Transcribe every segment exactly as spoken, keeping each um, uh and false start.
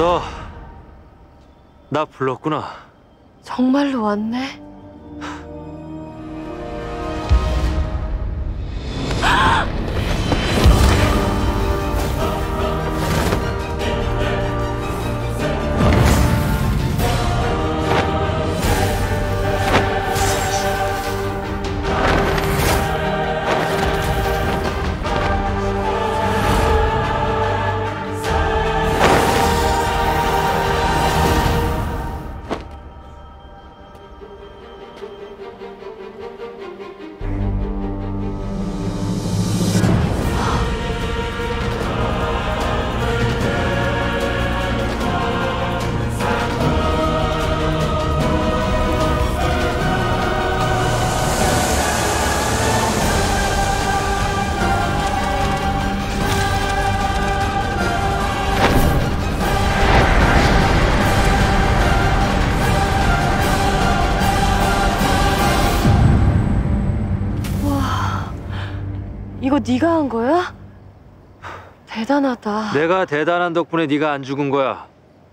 너 나 불렀구나. 정말로 왔네. 이거 네가 한 거야? 대단하다. 내가 대단한 덕분에 네가 안 죽은 거야.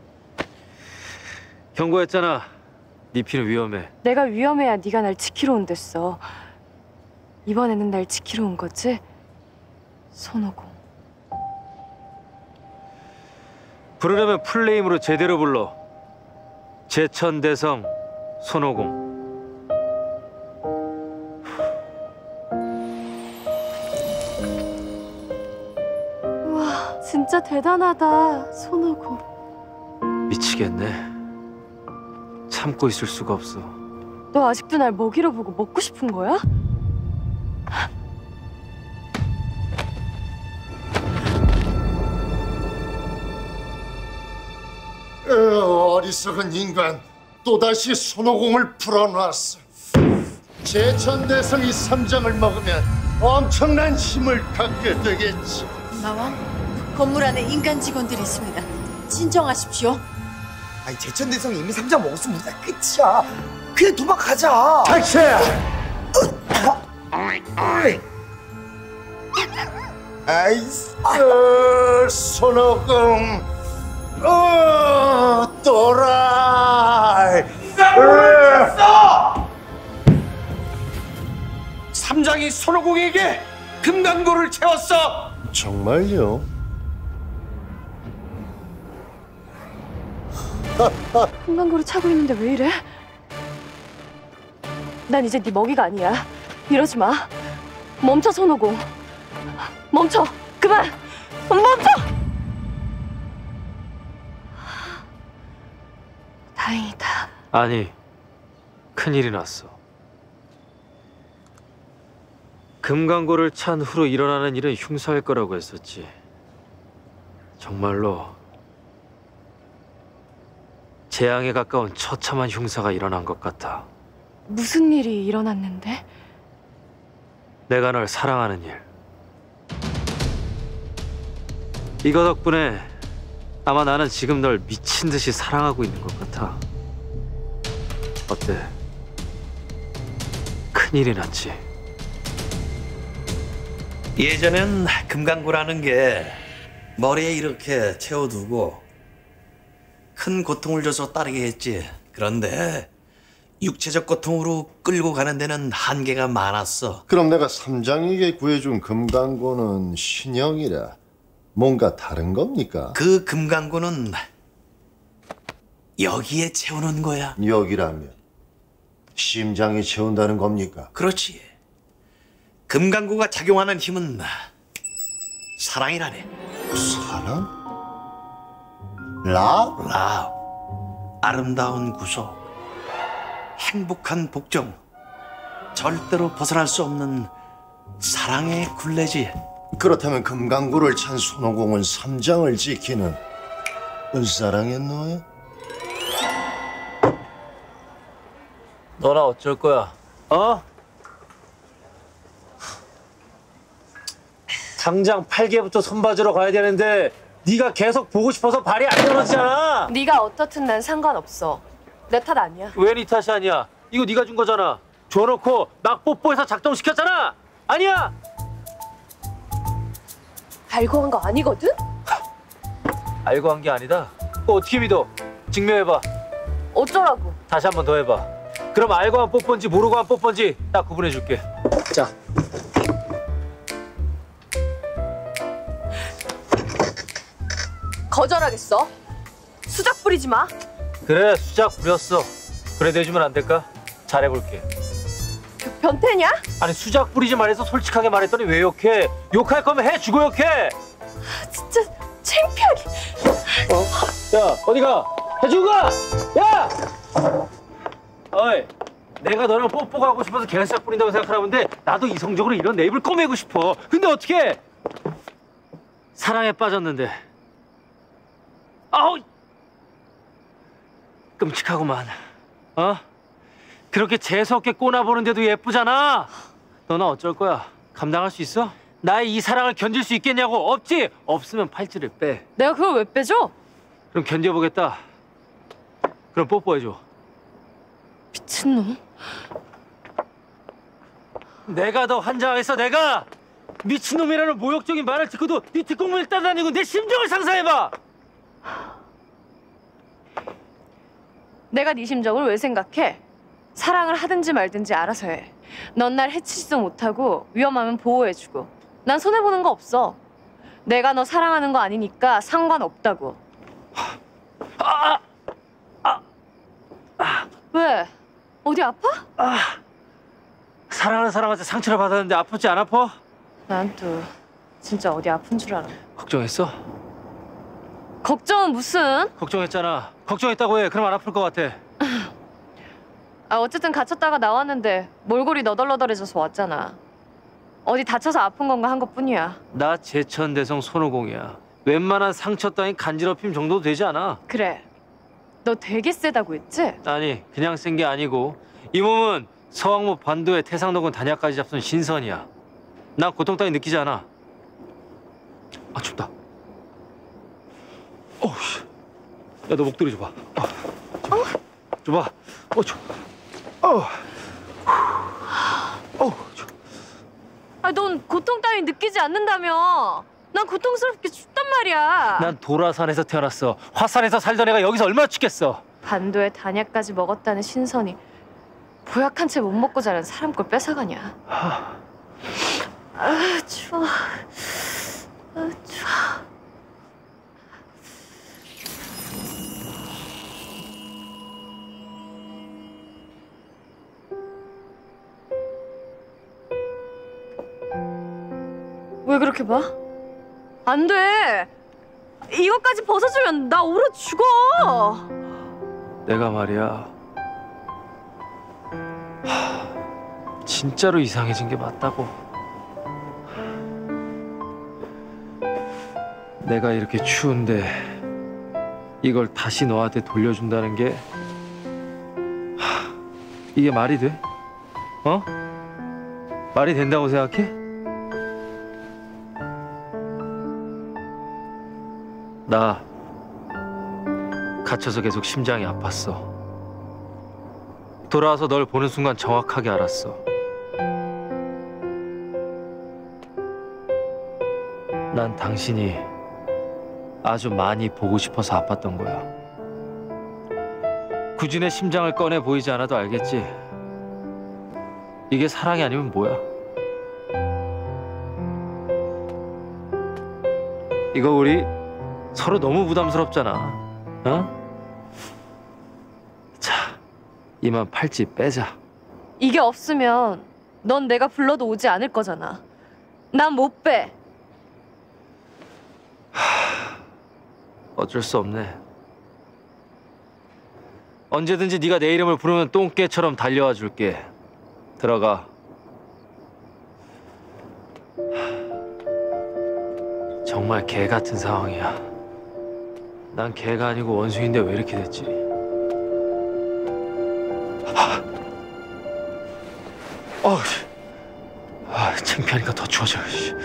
경고했잖아. 네 피는 위험해. 내가 위험해야 네가 날 지키러 온댔어. 이번에는 날 지키러 온 거지? 손오공. 부르려면 풀네임으로 제대로 불러. 제천대성 손오공. 우와, 진짜 대단하다, 손오공. 미치겠네. 참고 있을 수가 없어. 너 아직도 날 먹이로 보고 먹고 싶은 거야? 어, 어리석은 인간, 또다시 손오공을 풀어놨어. 제천대성이 삼장을 먹으면 엄청난 힘을 갖게 되겠지. 나왕, 건물 안에 인간 직원들이 있습니다. 진정하십시오. 아니, 제천대성이 이미 삼장 먹었으면 우리가 끝이야. 그냥 도망가자. 탈채야! 아이스, 어, 손오공, 어, 또라이. 삼장이 손오공에게 금강고를 채웠어. 정말요? 금강고를 차고 있는데 왜 이래? 난 이제 네 먹이가 아니야. 이러지 마. 멈춰, 손오공. 멈춰. 그만. 멈춰. 다행이다. 아니, 큰일이 났어. 금강고를 찬 후로 일어나는 일은 흉사일 거라고 했었지. 정말로 재앙에 가까운 처참한 흉사가 일어난 것 같아. 무슨 일이 일어났는데? 내가 널 사랑하는 일. 이거 덕분에 아마 나는 지금 널 미친 듯이 사랑하고 있는 것 같아. 어때? 큰일이 났지? 예전엔 금강고라는 게 머리에 이렇게 채워두고 큰 고통을 줘서 따르게 했지. 그런데 육체적 고통으로 끌고 가는 데는 한계가 많았어. 그럼 내가 삼장에게 구해준 금강고는 신형이라 뭔가 다른 겁니까? 그 금강고는 여기에 채우는 거야. 여기라면 심장이 채운다는 겁니까? 그렇지. 금강고가 작용하는 힘은 사랑이라네. 사랑? 라? 라. 아름다운 구속, 행복한 복종, 절대로 벗어날 수 없는 사랑의 굴레지. 그렇다면 금강구를 찬 손오공은 삼장을 지키는 은사랑했노요? 너나 어쩔 거야? 어? 당장 팔개부터 손봐주러 가야 되는데 네가 계속 보고 싶어서 발이 안 떨어지잖아. 네가 어떻든 난 상관없어. 내 탓 아니야. 왜 네 탓이 아니야? 이거 네가 준 거잖아. 줘놓고 막 뽀뽀해서 작동시켰잖아. 아니야? 알고 한 거 아니거든? 알고 한 게 아니다. 그거 어떻게 믿어? 증명해봐. 어쩌라고? 다시 한 번 더 해봐. 그럼 알고 한 뽀뽀인지 모르고 한 뽀뽀인지 딱 구분해줄게. 자. 거절하겠어. 수작 부리지 마. 그래, 수작 부렸어. 그래도 해주면 안 될까? 잘해볼게. 그 변태냐? 아니, 수작 부리지 말해서 솔직하게 말했더니 왜 욕해? 욕할 거면 해주고 욕해! 진짜 창피하게. 어? 야, 어디가? 해주고 가! 야! 어이, 내가 너랑 뽀뽀가 하고 싶어서 개수작 부린다고 생각하나 본데 나도 이성적으로 이런 내 입을 꼬매고 싶어. 근데 어떻게? 사랑에 빠졌는데. 아우! 끔찍하구만. 어? 그렇게 재수없게 꼬나보는데도 예쁘잖아. 너는 어쩔 거야? 감당할 수 있어? 나의 이 사랑을 견딜 수 있겠냐고. 없지? 없으면 팔찌를 빼. 내가 그걸 왜 빼줘? 그럼 견뎌보겠다. 그럼 뽀뽀해줘. 미친놈. 내가 더 환장하겠어. 내가 미친놈이라는 모욕적인 말을 듣고도 네 뒷공문을 따라다니고 내 심정을 상상해봐. 내가 네 심정을 왜 생각해? 사랑을 하든지 말든지 알아서 해. 넌 날 해치지도 못하고 위험하면 보호해주고. 난 손해보는 거 없어. 내가 너 사랑하는 거 아니니까 상관없다고. 아, 아, 왜? 어디 아파? 아. 사랑하는 사람한테 상처를 받았는데 아프지 안 아파? 난 또 진짜 어디 아픈 줄 알아. 걱정했어? 걱정은 무슨? 걱정했잖아. 걱정했다고 해. 그럼 안 아플 것 같아. 아 어쨌든 갇혔다가 나왔는데 몰골이 너덜너덜해져서 왔잖아. 어디 다쳐서 아픈 건가 한 것뿐이야. 나 제천대성 손오공이야. 웬만한 상처 따윈 간지럽힘 정도 되지 않아. 그래. 너 되게 세다고 했지? 아니, 그냥 센 게 아니고 이 몸은 서왕모 반도에 태상노군 단약까지 잡순 신선이야. 난 고통 따윈 느끼지 않아. 아, 춥다. 어우, 씨. 야, 너 목도리 줘봐. 어. 어? 줘봐. 어, 줘. 어. 어, 줘. 아, 넌 고통 따윈 느끼지 않는다며. 난 고통스럽게 춥단 말이야. 난 도라산에서 태어났어. 화산에서 살던 애가 여기서 얼마나 춥겠어. 반도에 단약까지 먹었다는 신선이 보약한 채 못 먹고 자란 사람 걸 뺏어가냐. 아, 추워. 아, 추워. 왜 그렇게 봐? 안 돼. 이것까지 벗어주면 나 얼어 죽어. 내가 말이야. 하, 진짜로 이상해진 게 맞다고. 내가 이렇게 추운데 이걸 다시 너한테 돌려준다는 게 하, 이게 말이 돼? 어? 말이 된다고 생각해? 나 갇혀서 계속 심장이 아팠어. 돌아와서 널 보는 순간 정확하게 알았어. 난 당신이 아주 많이 보고 싶어서 아팠던 거야. 굳이 내 심장을 꺼내 보이지 않아도 알겠지. 이게 사랑이 아니면 뭐야? 이거 우리 서로 너무 부담스럽잖아. 어? 자, 이만 팔찌 빼자. 이게 없으면 넌 내가 불러도 오지 않을 거잖아. 난 못 빼. 어쩔 수 없네. 언제든지 네가 내 이름을 부르면 똥개처럼 달려와 줄게. 들어가. 정말 개 같은 상황이야. 난 개가 아니고 원숭인데 왜 이렇게 됐지? 어, 아, 창피하니까 더 추워져.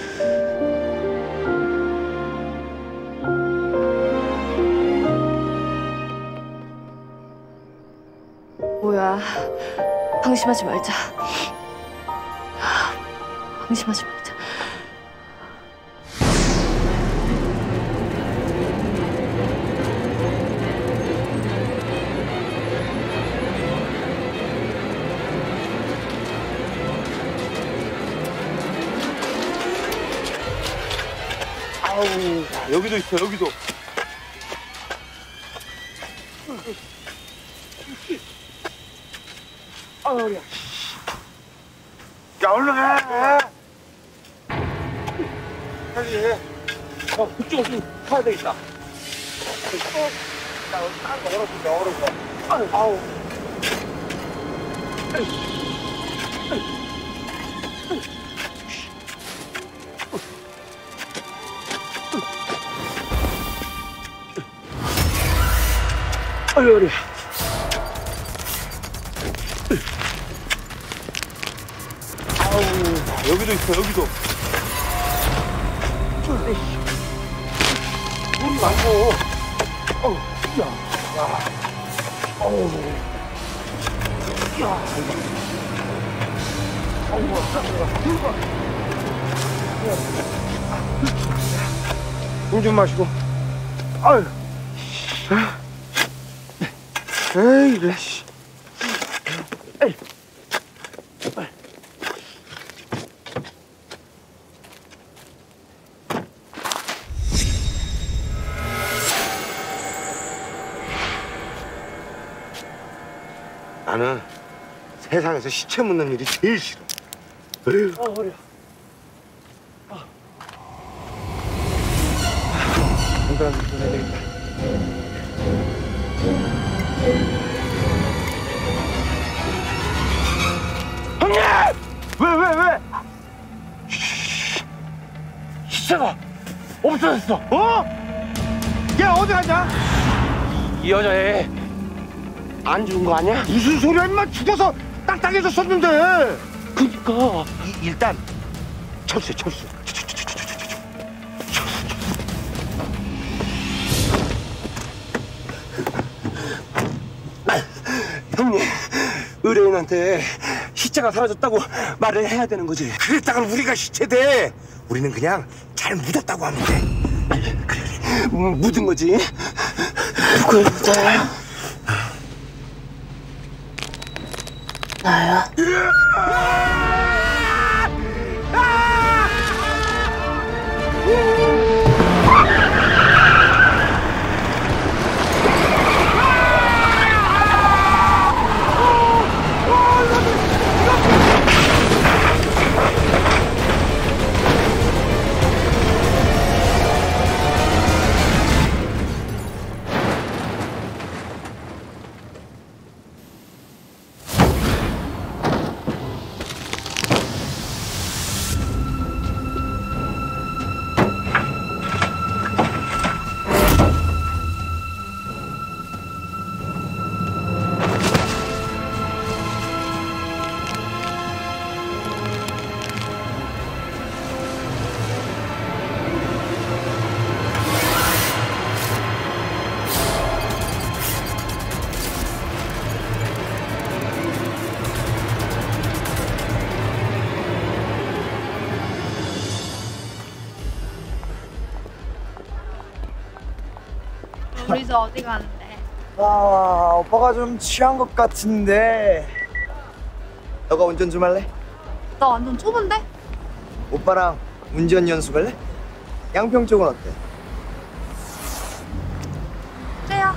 뭐야? 방심하지 말자. 방심하지 말자. 아우, 여기도 있어, 여기도. 아우, 허리야. 야, 얼른 해. 빨리 해. 어, 그쪽으로 좀 가야 되겠다. 어, 야, 딱 얼어붙어, 얼어붙어. 아우, 아우. 아유, 허리. 아우, 여기도 있어, 여기도. 물이 많고. 어우, 야, 야. 어우. 야, 이거. 어우, 물좀 마시고. 아유. 에이, 이래, 씨. 에이. 나는 세상에서 시체 묻는 일이 제일 싫어. 에휴. 아, 허리야. 아. 잠깐 좀 해야 되겠다. 형님! 왜, 왜, 왜? 시체가 없어졌어. 어? 얘 어디 갔냐? 이 여자애 안 죽은 거 아니야? 무슨 소리야, 임마. 죽어서 딱딱해졌었는데. 그니까 이, 일단 철수해, 철수. 형님, 의뢰인한테 시체가 사라졌다고 말을 해야 되는 거지. 그랬다가 우리가 시체돼. 우리는 그냥 잘 묻었다고 하면 돼. 그래, 그래. 묻은 거지. 누구 여자야? 나야. 우리 이제 어디 가는데? 아, 오빠가 좀 취한 것 같은데. 너가 운전 좀 할래? 나 완전 초보인데? 오빠랑 운전 연습할래? 양평 쪽은 어때? 그래요.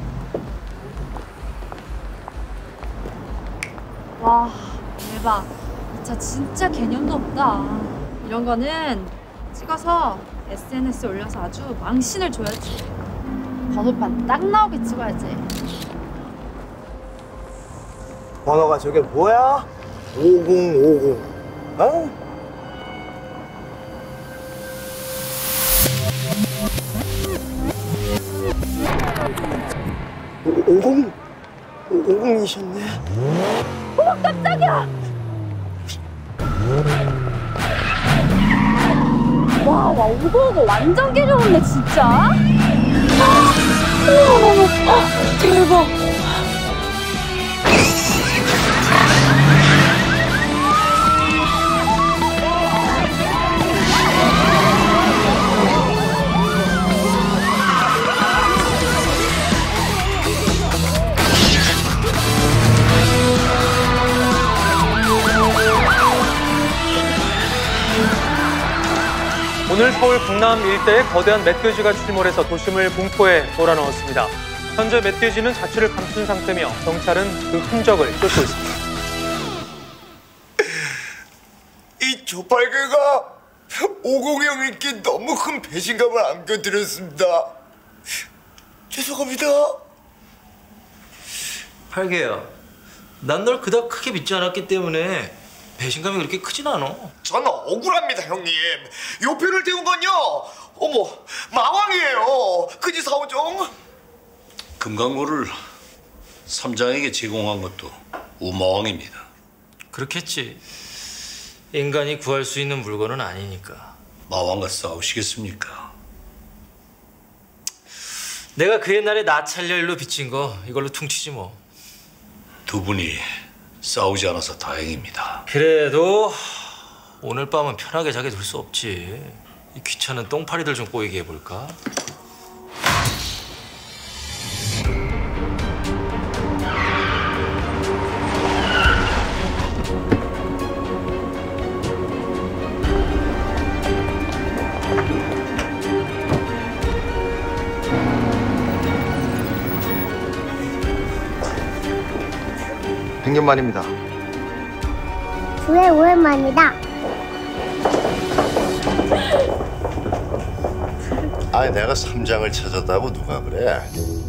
와, 대박. 이 차 진짜 개념도 없다. 이런 거는 찍어서 에스엔에스에 올려서 아주 망신을 줘야지. 번호판 딱 나오게 찍어야지. 번호가 저게 뭐야? 오공오공. 어? 오공? 오공이셨네. 어머, 깜짝이야! 와, 와, 오고오고 완전 개념없네, 진짜. 어머, 어머, 어, 대박. 오늘 서울 강남 일대에 거대한 멧돼지가 출몰해서 도심을 공포에 몰아넣었습니다. 현재 멧돼지는 자취를 감춘 상태며 경찰은 그 흔적을 쫓고 있습니다. 이 조팔계가 오공영님께 너무 큰 배신감을 안겨드렸습니다. 죄송합니다. 팔개야, 난 널 그닥 크게 믿지 않았기 때문에 배신감이 그렇게 크진 않아. 저는 억울합니다, 형님. 요편을 태운 건요, 어머, 마왕이에요. 그지 사오정? 금강고를 삼장에게 제공한 것도 우마왕입니다. 그렇겠지. 인간이 구할 수 있는 물건은 아니니까. 마왕과 싸우시겠습니까? 내가 그 옛날에 나찰렬로 빚진 거 이걸로 퉁치지 뭐. 두 분이 싸우지 않아서 다행입니다. 그래도 오늘 밤은 편하게 자게 둘 수 없지. 이 귀찮은 똥파리들 좀 꼬이게 해볼까? 백 년 만입니다. 왜 오랜만이다. 아니 내가 삼장을 찾았다고 누가 그래?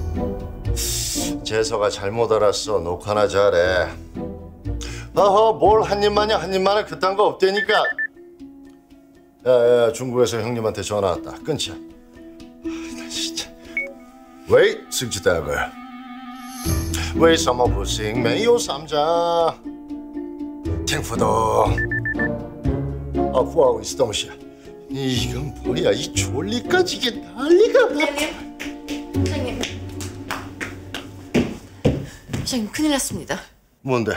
재서가 잘못 알았어. 녹화나 잘해. 어허 뭘 한 입만이야. 한 입만은 그딴 거 없다니까. 야야 중국에서 형님한테 전화 왔다. 끊자. 아, 진짜.喂，司机大哥，为什么不行？没有三张，听不懂。啊，不好意思，东西。 이건 뭐야? 이 졸리까지 이게 난리가 나. 사장님, 사장님, 사장님 큰일 났습니다. 뭔데?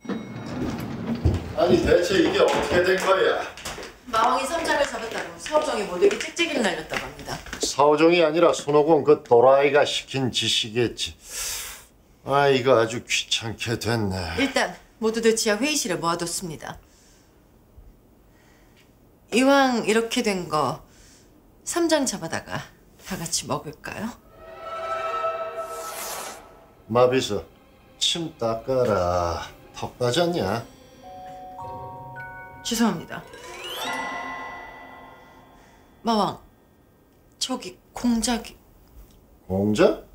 아니 대체 이게 어떻게 된 거야? 마왕이 삼장을 잡았다고 사업정이 모두에게 찍찍이를 날렸다고 합니다. 사오정이 아니라 손오공 그 도라이가 시킨 짓이겠지. 아 이거 아주 귀찮게 됐네. 일단 모두들 지하 회의실에 모아뒀습니다. 이왕 이렇게 된 거 삼장 잡아다가 다 같이 먹을까요? 마비서 침 닦아라. 턱 빠졌냐? 죄송합니다. 마왕, 저기 공작이... 공작?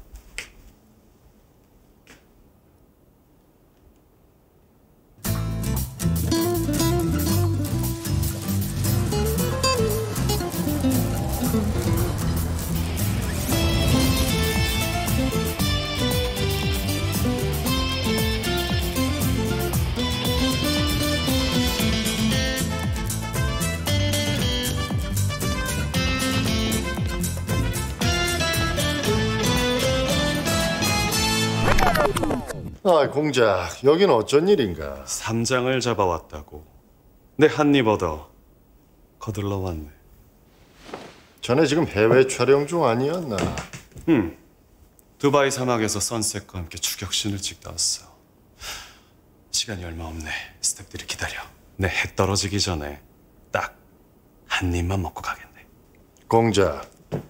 아, 공작, 여긴 어쩐 일인가? 삼장을 잡아왔다고. 내 한 입 얻어 거들러 왔네. 전에 지금 해외 촬영 중 아니었나? 응. 두바이 사막에서 선셋과 함께 추격신을 찍다 왔어. 시간이 얼마 없네. 스태프들이 기다려. 내 해 떨어지기 전에 딱 한 입만 먹고 가겠네. 공작,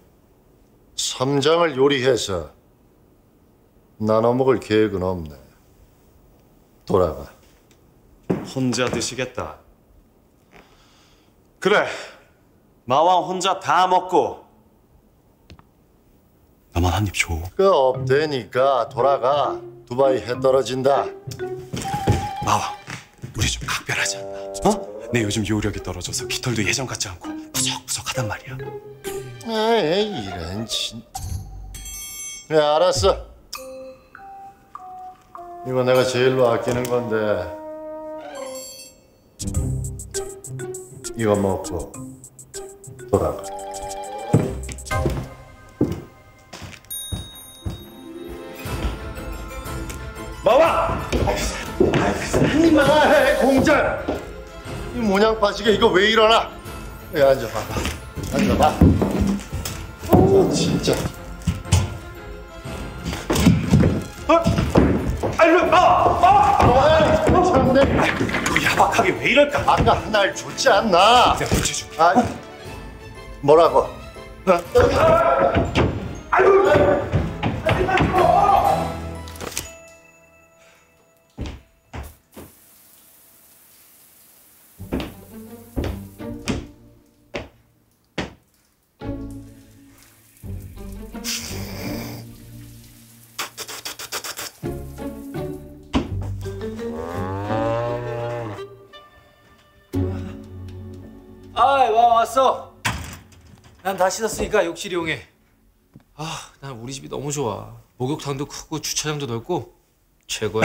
삼장을 요리해서 나눠 먹을 계획은 없네. 돌아가. 혼자 드시겠다. 그래. 마왕 혼자 다 먹고 나만 한 입 줘. 그 없대니까 돌아가. 두바이 해 떨어진다. 마왕, 우리 좀 각별하지 않나? 어? 내 요즘 요력이 떨어져서 깃털도 예전 같지 않고 부석부석하단 말이야. 에이 이런 진. 네 알았어. 이거 내가 제일로 아끼는 건데 이거 먹고 돌아가. 마와! 한 입만 해 공작. 이 모양 빠지게 이거 왜 일어나? 여기 앉아봐봐. 앉아봐. 오 진짜. 아이고, 마! 마! 참네. 너 야박하게 왜 이럴까? 아까 하나를 줬지 않나? 내가 붙여줄게. 아, 뭐라고? 어? 아, 와 왔어. 난 다 씻었으니까 욕실 이용해. 아, 난 우리 집이 너무 좋아. 목욕탕도 크고 주차장도 넓고 최고야.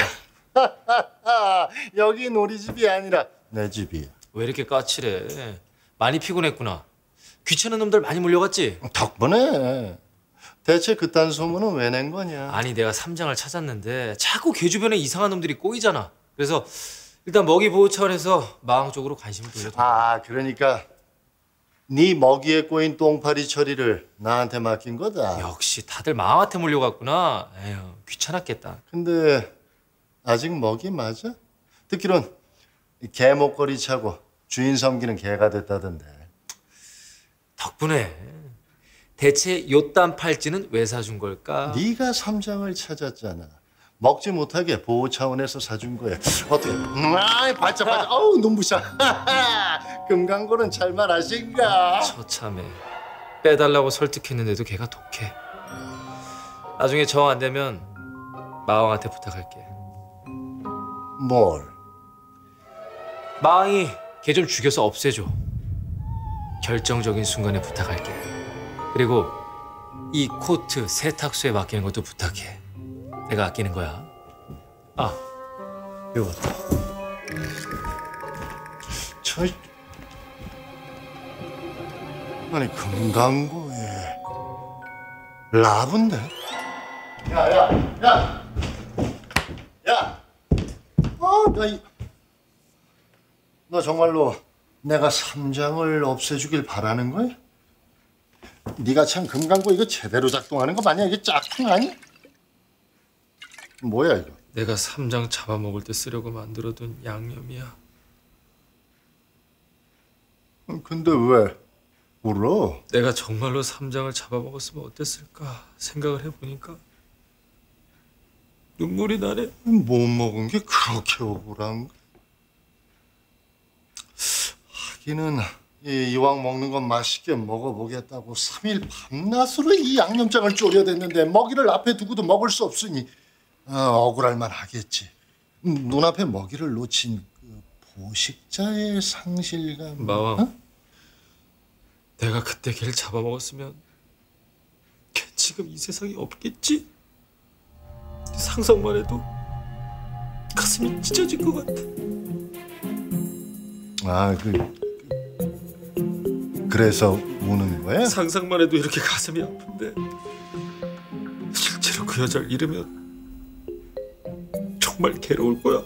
여긴 우리 집이 아니라 내 집이야. 왜 이렇게 까칠해? 많이 피곤했구나. 귀찮은 놈들 많이 몰려갔지? 덕분에. 대체 그딴 소문은 왜 낸 거냐? 아니, 내가 삼장을 찾았는데 자꾸 걔 주변에 이상한 놈들이 꼬이잖아. 그래서 일단 먹이 보호 차원에서 마왕 쪽으로 관심을 돌려줘. 아, 그러니까 네 먹이에 꼬인 똥파리 처리를 나한테 맡긴 거다. 역시 다들 마왕한테 몰려갔구나. 에휴, 귀찮았겠다. 근데 아직 먹이 맞아? 듣기론 개 목걸이 차고 주인 섬기는 개가 됐다던데. 덕분에. 대체 요딴 팔찌는 왜 사준 걸까? 네가 삼장을 찾았잖아. 먹지 못하게 보호 차원에서 사준 거야. 어떻게? 아이, 발자 발자. 어우, 눈부셔. 금강고는 잘 말하신가? 처참해. 빼달라고 설득했는데도 걔가 독해. 나중에 정 안 되면 마왕한테 부탁할게. 뭘? 마왕이 걔 좀 죽여서 없애줘. 결정적인 순간에 부탁할게. 그리고 이 코트 세탁소에 맡기는 것도 부탁해. 내가 아끼는 거야. 아, 이것도. 저... 아니, 금강고에 라브인데? 야, 야, 야! 야! 어, 너, 이... 너 정말로 내가 삼장을 없애주길 바라는 거야? 네가 참 금강고 이거 제대로 작동하는 거 맞냐? 이게 짝퉁 아니? 뭐야 이거? 내가 삼장 잡아먹을 때 쓰려고 만들어둔 양념이야. 근데 왜 울어? 내가 정말로 삼장을 잡아먹었으면 어땠을까 생각을 해보니까 눈물이 나네. 못 먹은 게 그렇게 억울한가? 하기는 이, 이왕 먹는 건 맛있게 먹어보겠다고 삼 일 밤낮으로 이 양념장을 졸여댔는데 먹이를 앞에 두고도 먹을 수 없으니 어, 억울할만 하겠지. 눈앞에 먹이를 놓친 그 보식자의 상실감. 마왕, 어? 내가 그때 걔를 잡아먹었으면 걔 지금 이 세상에 없겠지? 상상만 해도 가슴이 찢어질 것 같아. 아, 그, 그 그래서 우는 거야? 상상만 해도 이렇게 가슴이 아픈데 실제로 그 여자를 잃으면 정말 괴로울 거야.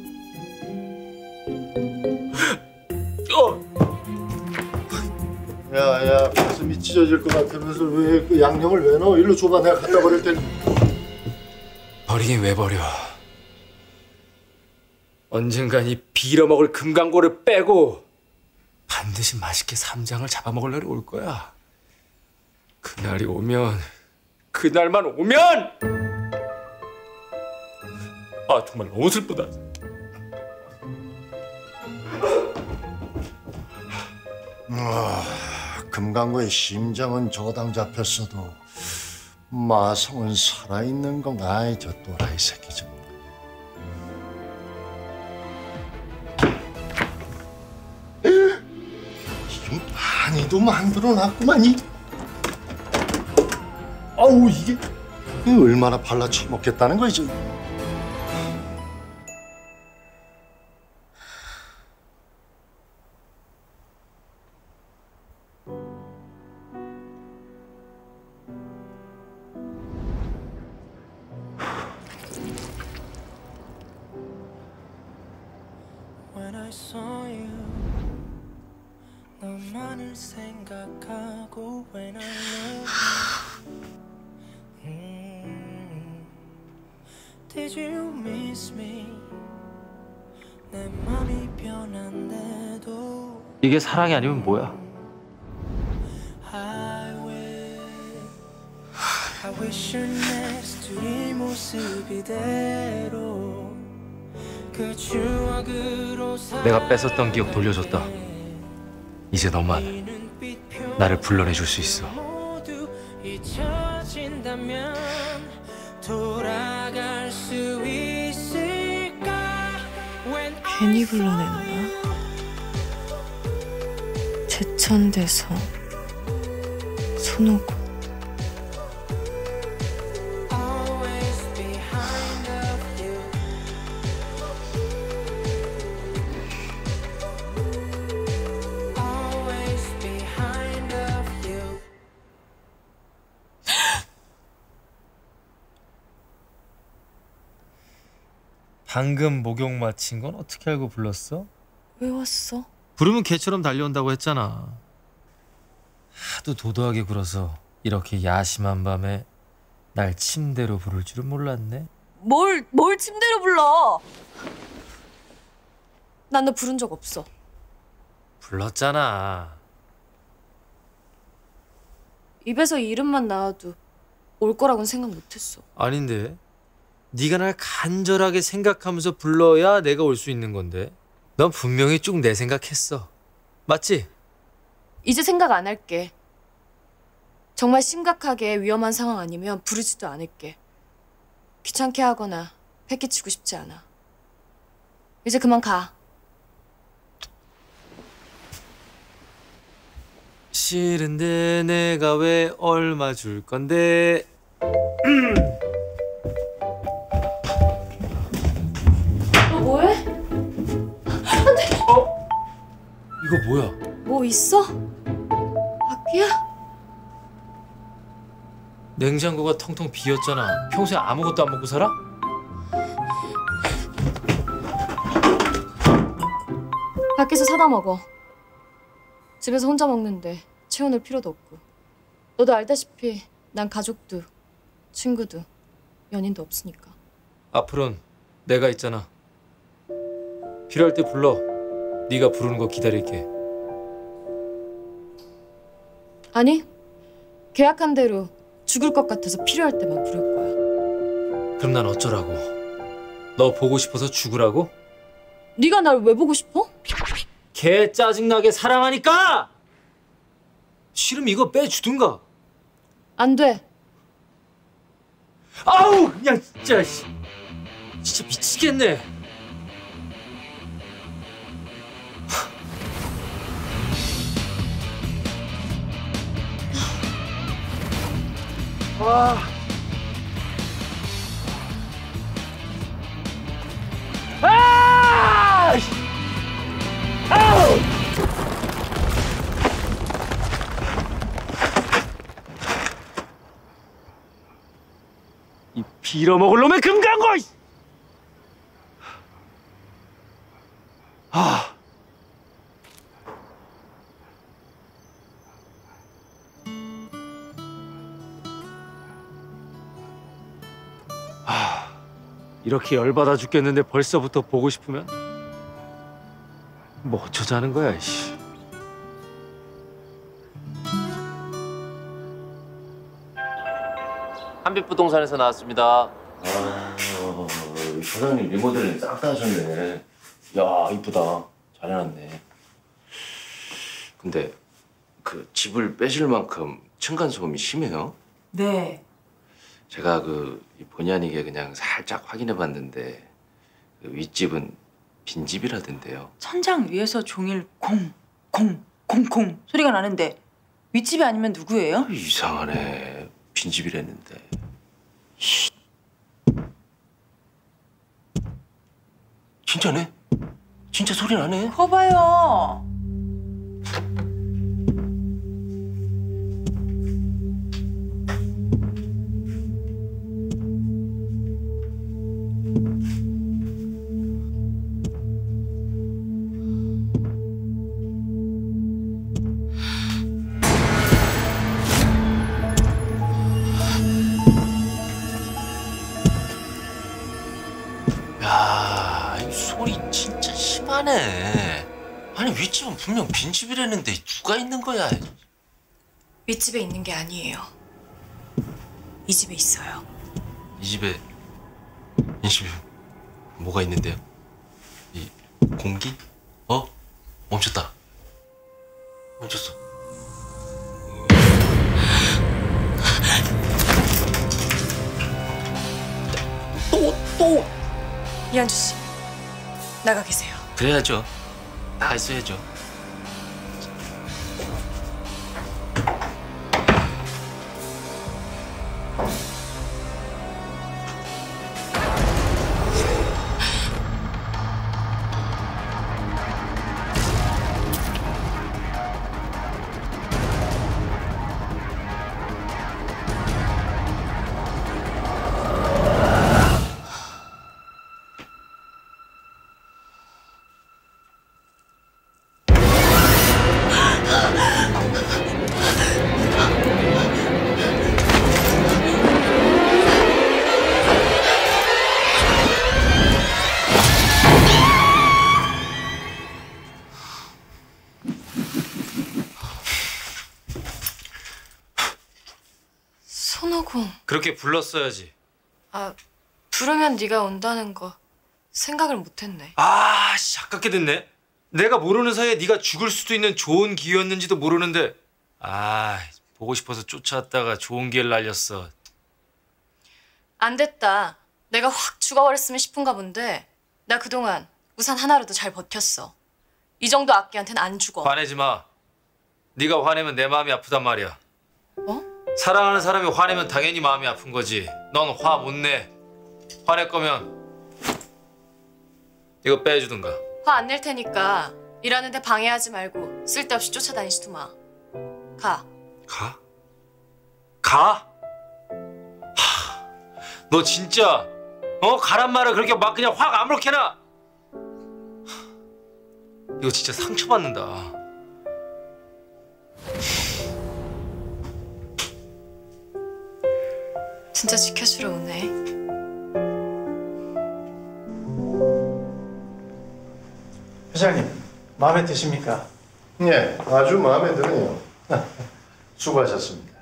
어. 야야, 가슴이 찢어질 것 같으면서 왜 그 양념을 왜 넣어? 일로 줘봐, 내가 갖다 버릴 테니. 버리긴 왜 버려. 언젠간 이 빌어먹을 금강고를 빼고 반드시 맛있게 삼장을 잡아먹을 날이 올 거야. 그날이 오면, 그날만 오면! 아, 정말 너무 슬프다. 아, 금강고의 심장은 저당 잡혔어도 마성은 살아있는 건가? 아이, 저 또라이 새끼 좀. 이게 많이도 만들어놨구만. 이. 아우, 이게 얼마나 발라 처먹겠다는 거지? When I saw you, 너만을 생각하고 when I look, mm, did you miss me? 내 맘이 변한데도 이게 사랑이 아니면 뭐야? wish you're next to 이 모습 이대로 그 추억으로 내가 뺏었던 기억 돌려줬다. 이제 너만 나를 불러내줄 수 있어. 모두 잊혀진다면 돌아갈 수 있을까? When 괜히 불러냈나? 제천대서 손오고 always behind of you. Always behind of you. 방금 목욕 마친 건 어떻게 알고 불렀어? 왜 왔어? 부르면 개처럼 달려온다고 했잖아. 하도 도도하게 굴어서 이렇게 야심한 밤에 날 침대로 부를 줄은 몰랐네. 뭘, 뭘 침대로 불러? 난 너 부른 적 없어. 불렀잖아. 입에서 이름만 나와도 올 거라고는 생각 못했어. 아닌데. 네가 날 간절하게 생각하면서 불러야 내가 올 수 있는 건데. 넌 분명히 쭉 내 생각했어. 맞지? 이제 생각 안 할게. 정말 심각하게 위험한 상황 아니면 부르지도 않을게. 귀찮게 하거나 패기치고 싶지 않아. 이제 그만 가. 싫은데 내가 왜 얼마 줄 건데. 너 뭐해? 이거 뭐야? 뭐 있어? 바퀴야? 냉장고가 텅텅 비었잖아. 평소에 아무것도 안 먹고 살아? 밖에서 사다 먹어. 집에서 혼자 먹는데 채워놓을 필요도 없고. 너도 알다시피 난 가족도 친구도 연인도 없으니까. 앞으로는 내가 있잖아. 필요할 때 불러. 네가 부르는 거 기다릴게. 아니, 계약한 대로 죽을 것 같아서 필요할 때만 부를 거야. 그럼 난 어쩌라고? 너 보고 싶어서 죽으라고? 네가 날 왜 보고 싶어? 개 짜증나게 사랑하니까! 싫으면 이거 빼주든가. 안 돼. 아우! 야 진짜 씨. 진짜 미치겠네. 와. 아! 아우! 이 빌어먹을 놈의 금강고! 아. 아, 이렇게 열받아 죽겠는데 벌써부터 보고 싶으면 뭐 어쩌자는 거야, 이씨. 한빛부동산에서 나왔습니다. 아, 사장님 리모델링 싹 다 하셨네. 야, 이쁘다. 잘 해놨네. 근데 그 집을 빼실 만큼 층간소음이 심해요? 네. 제가 그 본의 아니게 그냥 살짝 확인해봤는데 그 윗집은 빈집이라던데요. 천장 위에서 종일 콩, 콩, 콩콩 소리가 나는데 윗집이 아니면 누구예요? 이상하네. 빈집이랬는데. 진짜네? 진짜 소리 나네? 거봐요. 야, 이 소리 진짜 심하네. 아니 윗집은 분명 빈집이랬는데 누가 있는 거야? 윗집에 있는 게 아니에요. 이 집에 있어요. 이 집에 이 집에 뭐가 있는데요? 이 공기? 어? 멈췄다. 멈췄어. 또 또. 이한주 씨 나가 계세요. 그래야죠. 다 있어야죠. 손오공. 그렇게 불렀어야지. 아, 부르면 네가 온다는 거 생각을 못했네. 아, 씨, 아깝게 됐네. 내가 모르는 사이에 네가 죽을 수도 있는 좋은 기회였는지도 모르는데, 아, 보고 싶어서 쫓아왔다가 좋은 기회를 날렸어. 안 됐다. 내가 확 죽어버렸으면 싶은가 본데 나 그동안 우산 하나로도 잘 버텼어. 이 정도 악기한테는 안 죽어. 화내지 마. 네가 화내면 내 마음이 아프단 말이야. 뭐? 사랑하는 사람이 화내면 당연히 마음이 아픈 거지. 넌 화 못 내. 화낼 거면 이거 빼주든가. 화 안 낼 테니까 일하는데 방해하지 말고 쓸데없이 쫓아다니지도 마. 가. 가? 가? 하, 너 진짜 어? 가란 말을 그렇게 막 그냥 확 아무렇게나. 이거 진짜 상처받는다. 진짜 지켜주러 오네. 회장님, 마음에 드십니까? 예, 아주 마음에 드네요. 수고하셨습니다.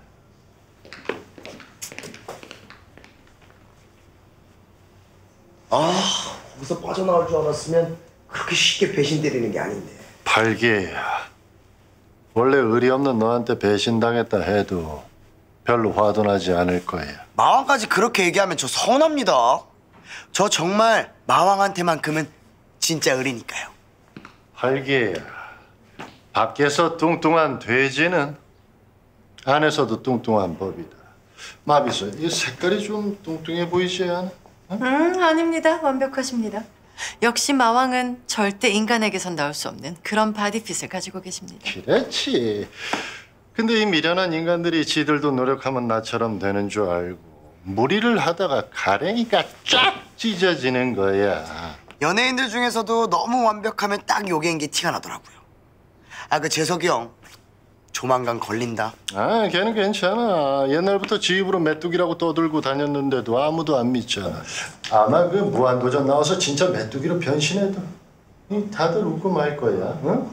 아, 거기서 빠져나올 줄 알았으면 그렇게 쉽게 배신 때리는 게 아닌데. 팔기야, 원래 의리 없는 너한테 배신당했다 해도 별로 화도 나지 않을 거야. 마왕까지 그렇게 얘기하면 저 서운합니다. 저 정말 마왕한테만큼은 진짜 의리니까요. 팔기야, 밖에서 뚱뚱한 돼지는 안에서도 뚱뚱한 법이다. 마비서, 이 색깔이 좀 뚱뚱해 보이지 않아? 음, 아닙니다. 완벽하십니다. 역시 마왕은 절대 인간에게선 나올 수 없는 그런 바디핏을 가지고 계십니다. 그렇지. 근데 이 미련한 인간들이 지들도 노력하면 나처럼 되는 줄 알고 무리를 하다가 가랭이가 쫙 찢어지는 거야. 연예인들 중에서도 너무 완벽하면 딱 요게인 게 티가 나더라고요. 아, 그 재석이 형 조만간 걸린다. 아, 걔는 괜찮아. 옛날부터 지 입으로 메뚜기라고 떠들고 다녔는데도 아무도 안 믿잖아. 아마 그 무한도전 나와서 진짜 메뚜기로 변신해도 이 다들 웃고 말 거야. 응?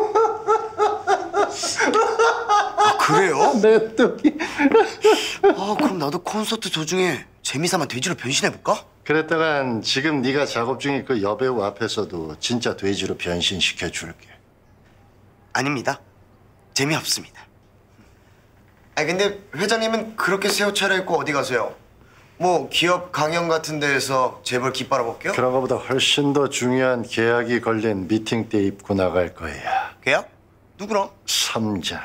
아, 그래요? 메뚜기. 아, 그럼 나도 콘서트 도중에 재미삼아 돼지로 변신해볼까? 그랬다간 지금 네가 작업 중인 그 여배우 앞에서도 진짜 돼지로 변신시켜줄게. 아닙니다. 재미없습니다. 아, 근데 회장님은 그렇게 새 옷 차려입고 어디 가세요? 뭐 기업 강연 같은 데에서 재벌 깃바라 볼게요? 그런 것보다 훨씬 더 중요한 계약이 걸린 미팅 때 입고 나갈 거야. 계약? 누구랑? 삼장.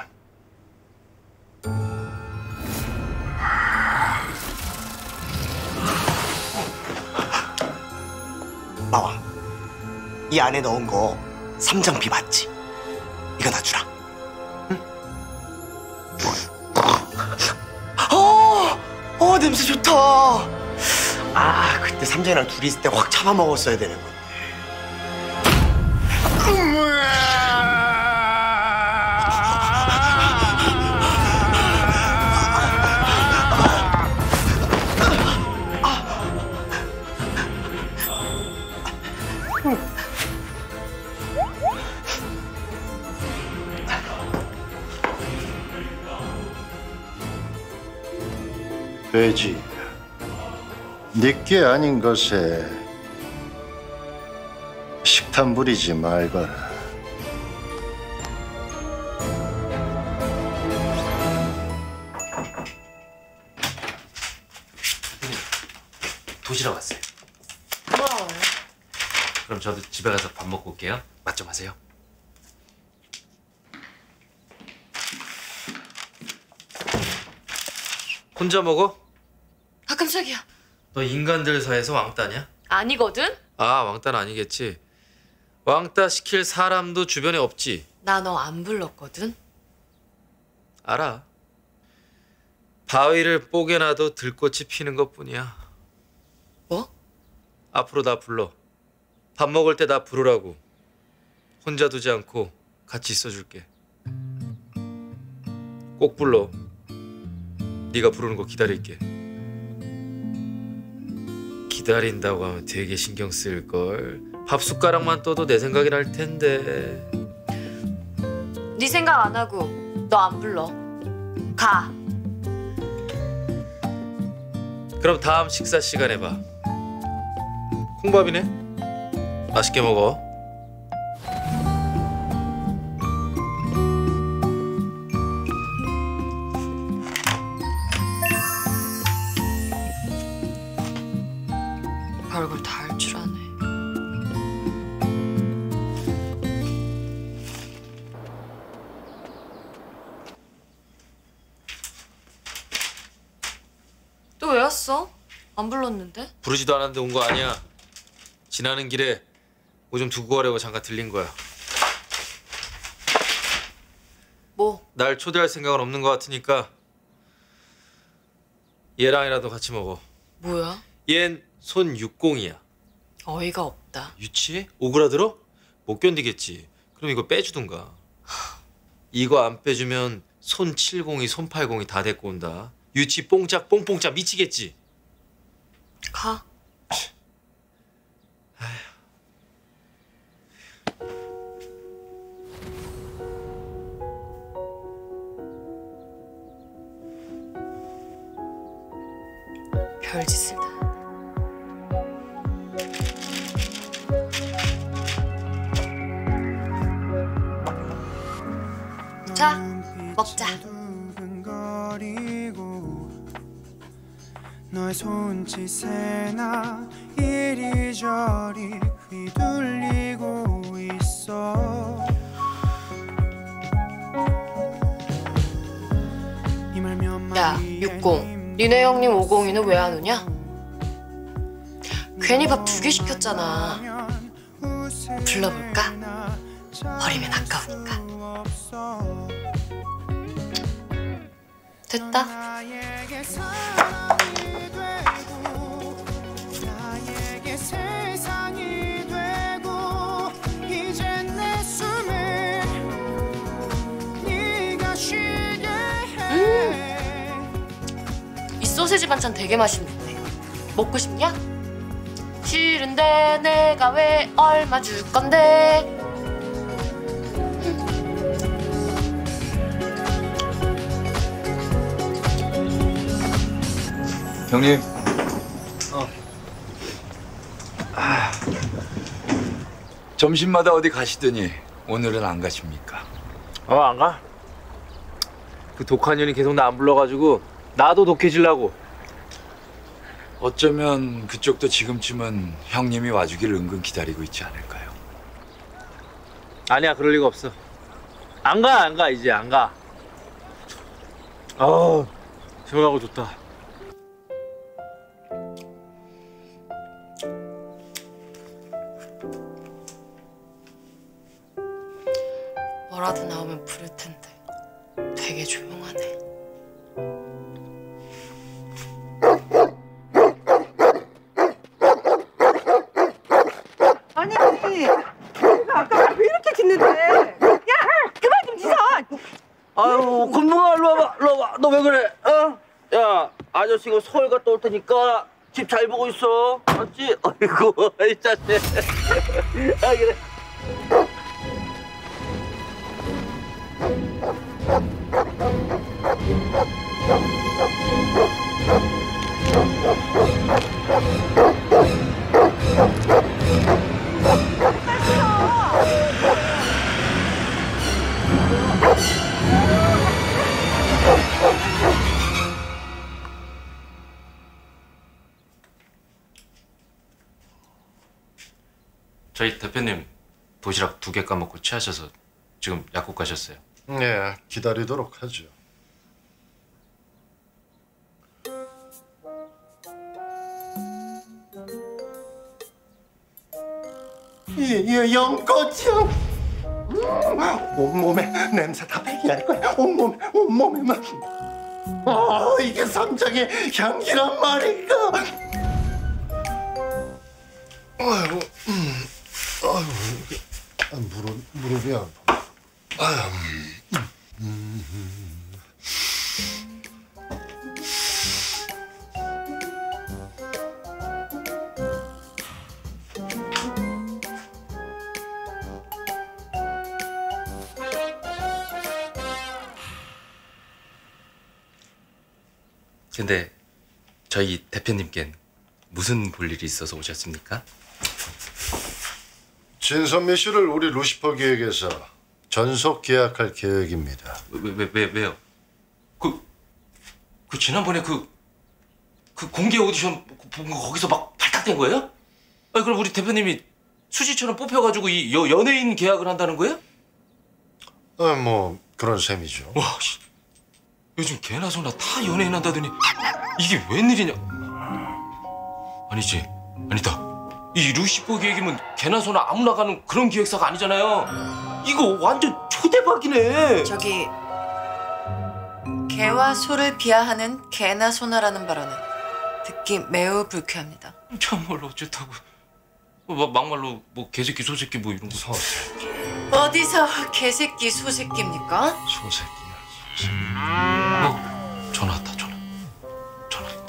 마왕, 이 안에 넣은 거 삼장피 맞지? 이거 놔주라. 응? 어, 어, 냄새 좋다. 아, 그때 삼장이랑 둘이 있을 때 확 잡아먹었어야 되는 건데. 빼지. 네게 아닌 것에 식탐 부리지 말거라. 도시락 왔어요. 고마워요. 그럼 저도 집에 가서 밥 먹고 올게요. 맛 좀 하세요. 혼자 먹어? 아 깜짝이야. 너 인간들 사이에서 왕따냐? 아니거든? 아, 왕따는 아니겠지. 왕따 시킬 사람도 주변에 없지. 나 너 안 불렀거든? 알아. 바위를 뽀개놔도 들꽃이 피는 것뿐이야. 뭐? 앞으로 나 불러. 밥 먹을 때 나 부르라고. 혼자 두지 않고 같이 있어줄게. 꼭 불러. 네가 부르는 거 기다릴게. 기다린다고 하면 되게 신경 쓰일걸. 밥 숟가락만 떠도 내 생각이 날 텐데. 네 생각 안 하고 너 안 불러. 가. 그럼 다음 식사 시간에 봐. 콩밥이네. 맛있게 먹어. 별걸 다 할 줄 아네. 또 왜 왔어? 안 불렀는데? 부르지도 않았는데 온 거 아니야. 지나는 길에 뭐 좀 두고 가려고 잠깐 들린 거야. 뭐? 날 초대할 생각은 없는 것 같으니까 얘랑이라도 같이 먹어. 뭐야? 얜 손육공이야. 어이가 없다. 유치해? 오그라들어? 못 견디겠지. 그럼 이거 빼주든가. 이거 안 빼주면 손 칠공이, 손 팔공이 다 데리고 온다. 유치 뽕짝 뽕뽕짝 미치겠지. 가. 별짓을 다. 자, 먹자. 너의 손짓에 나 이리저리 휘둘리고 있어. 야, 육공. 니네 형님 오공이는 왜 안 오냐? 괜히 밥 두 개 시켰잖아. 불러볼까? 버리면 아까우니까. 됐다. 음. 이 소세지 반찬 되게 맛있는데 먹고 싶냐? 싫은데 내가 왜 얼마 줄 건데? 형님. 어. 아, 점심마다 어디 가시더니 오늘은 안 가십니까? 어, 안 가? 그 독한 년이 계속 나 안 불러가지고 나도 독해지려고. 어쩌면 그쪽도 지금쯤은 형님이 와주길 은근 기다리고 있지 않을까요? 아니야, 그럴 리가 없어. 안 가, 안 가, 이제 안 가. 아우, 시원하고 좋다. 뭐라도 나오면 부를 텐데 되게 조용하네. 아니, 내가 아까 왜 이렇게 짖는데? 야, 그만 좀 짖어. 아유, 건붕아, 일로 와봐, 일로 와봐. 너 왜 그래? 어? 야, 아저씨가 서울 갔다 올 테니까 집 잘 보고 있어. 알았지? 아이고, 이 자식. 아, 그래. Thank you. 저희 대표님 도시락 두 개 까먹고 취하셔서 지금 약국 가셨어요. 네, 기다리도록 하죠. 이 연꽃이요. 온몸에 냄새 다 배기할 거야. 온몸에 온몸에만. 아, 이게 삼장의 향기란 말인가? 아이고, 음, 아이고, 이게 아, 무릎 무릎이 아파. 아유, 음, 음, 음. 근데 저희 대표님께는 무슨 볼일이 있어서 오셨습니까? 진선미 씨를 우리 루시퍼 기획에서 전속 계약할 계획입니다. 왜, 왜, 왜, 왜요? 그, 그 지난번에 그, 그 공개 오디션 본 거 거기서 막 발탁된 거예요? 아니, 그럼 우리 대표님이 수지처럼 뽑혀가지고 이 여, 연예인 계약을 한다는 거예요? 아, 뭐 그런 셈이죠. 와, 씨. 요즘 개나 소나 다 연예인 한다더니 이게 웬일이냐? 아니지, 아니다. 이 루시퍼 기획이면 개나 소나 아무나 가는 그런 기획사가 아니잖아요. 이거 완전 초대박이네. 저기 개와 소를 비하하는 개나 소나라는 발언은 듣기 매우 불쾌합니다. 참말로 어쩌다고. 뭐, 막말로 뭐 개새끼 소새끼 뭐 이런 거. 소새끼. 어디서 개새끼 소새끼입니까? 소새끼야. 어, 전화 왔다, 전화. 전화 왔다.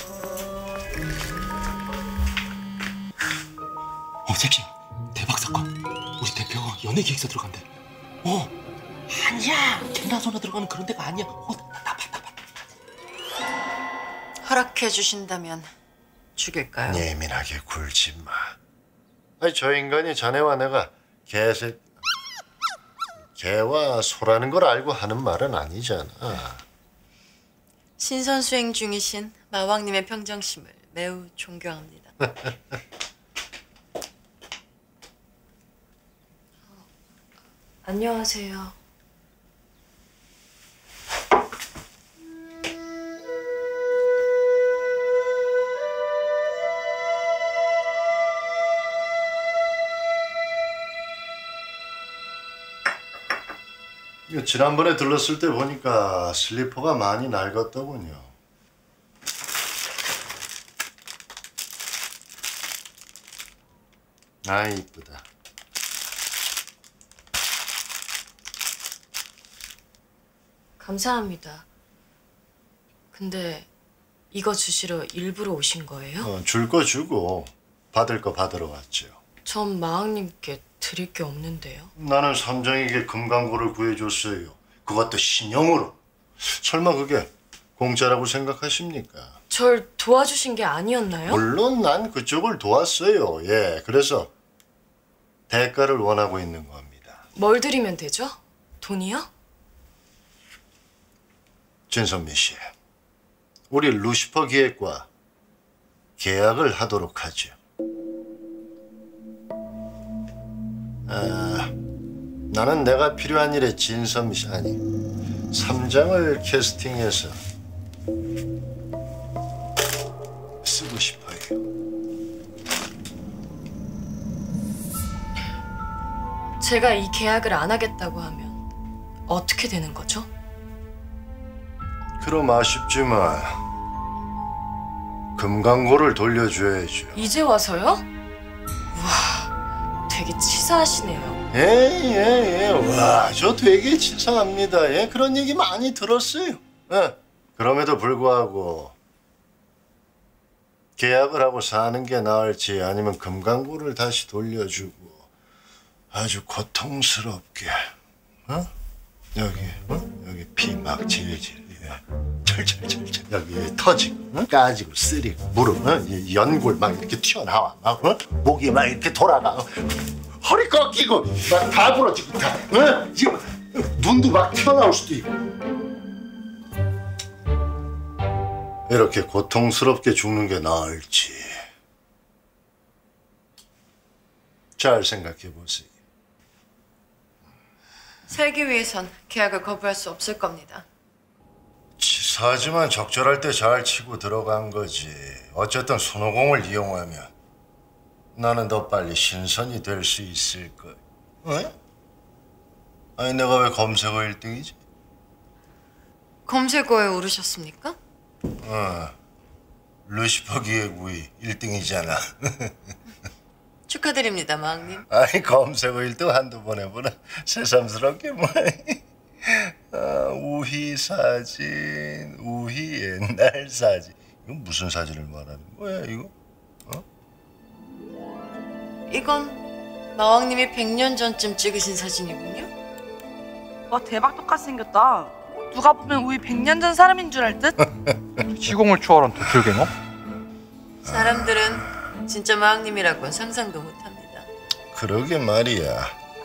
어, 섹시. 대박 사건. 우리 대표가 연예 기획사 들어간대. 어, 아니야. 개나 소나 들어가는 그런 데가 아니야. 어, 나, 나 봤다, 봤다. 허락해 주신다면 죽일까요? 예민하게 굴지 마. 아니, 저 인간이 자네와 내가 개새 개와 소라는 걸 알고 하는 말은 아니잖아. 신선 수행 중이신 마왕님의 평정심을 매우 존경합니다. 어, 안녕하세요. 이거 지난번에 들렀을 때 보니까 슬리퍼가 많이 낡았더군요. 아, 이쁘다. 감사합니다. 근데 이거 주시러 일부러 오신 거예요? 어, 줄 거 주고 받을 거 받으러 왔죠. 전 마왕님께 드릴 게 없는데요. 나는 삼장에게 금강고를 구해줬어요. 그것도 신형으로. 설마 그게 공짜라고 생각하십니까? 절 도와주신 게 아니었나요? 물론 난 그쪽을 도왔어요. 예, 그래서 대가를 원하고 있는 겁니다. 뭘 드리면 되죠? 돈이요? 진선미 씨, 우리 루시퍼 기획과 계약을 하도록 하죠. 아, 나는 내가 필요한 일에 진선미 씨, 아니, 삼장을 캐스팅해서 쓰고 싶어요. 제가 이 계약을 안 하겠다고 하면 어떻게 되는 거죠? 그럼 아쉽지만 금강고를 돌려줘야죠. 이제 와서요? 우와, 되게 치사하시네요. 예예예. 예, 예. 와, 저 되게 치사합니다. 예, 그런 얘기 많이 들었어요. 예. 그럼에도 불구하고 계약을 하고 사는 게 나을지 아니면 금강고를 다시 돌려주고 아주 고통스럽게, 어? 여기, 어? 여기 피 막 질질, 예. 철철철철 여기 터지고, 어? 까지고, 쓰리고, 무릎, 어? 이 연골 막 이렇게 튀어나와, 막, 어? 목이 막 이렇게 돌아가, 어? 허리 꺾이고, 막 다 부러지고, 다, 어? 지금 눈도 막 튀어나올 수도 있고. 이렇게 고통스럽게 죽는 게 나을지 잘 생각해 보세요. 살기 위해선 계약을 거부할 수 없을 겁니다. 치사하지만 적절할 때 잘 치고 들어간 거지. 어쨌든 손오공을 이용하면 나는 더 빨리 신선이 될 수 있을 거야. 어? 아니 내가 왜 검색어 일 등이지? 검색어에 오르셨습니까? 어, 루시퍼 기획 우위 일 등이잖아. 축하드립니다, 마왕님. 아니 검색어 일 등 한두 번 해보나 새삼스럽게 뭐. 아, 우희 사진, 우희 옛날 사진. 이건 무슨 사진을 말하는 거야 이거? 어? 이건 마왕님이 백 년 전쯤 찍으신 사진이군요. 와 대박 똑같이 생겼다. 누가 보면 우리 백 년 전 사람인 줄 알 듯? 시공을 초월한 도플갱어? 사람들은 진짜 마왕님이라고는 상상도 못합니다. 그러게 말이야.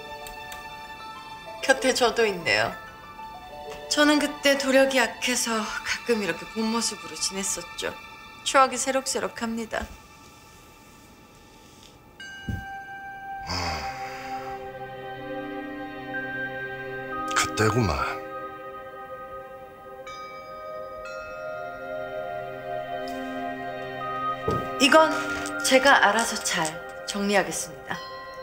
곁에 저도 있네요. 저는 그때 도력이 약해서 가끔 이렇게 본 모습으로 지냈었죠. 추억이 새록새록합니다. 그때구만. 이건 제가 알아서 잘 정리하겠습니다.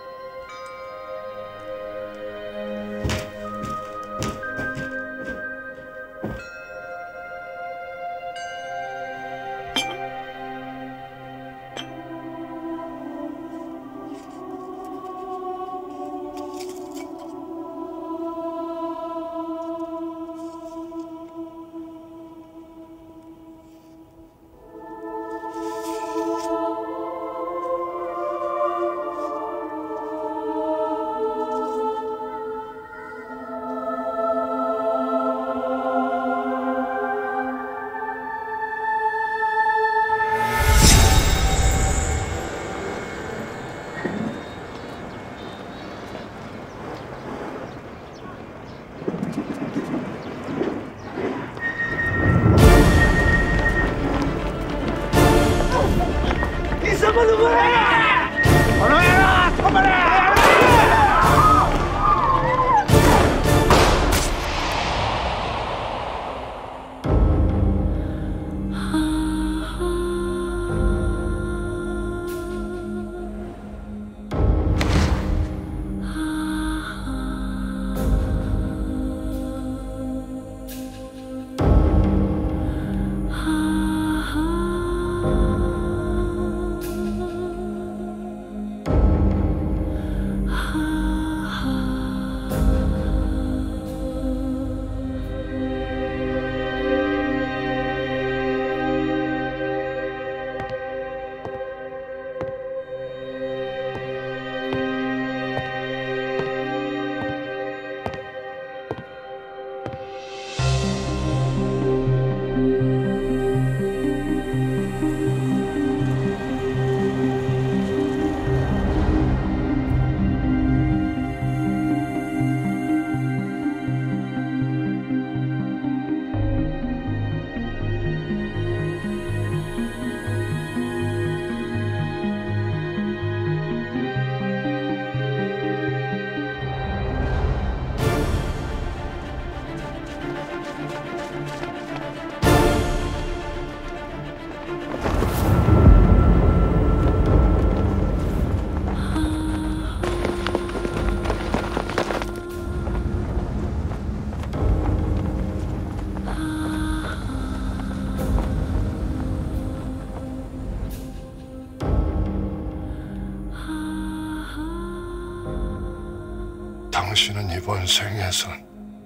당신은 이번 생에선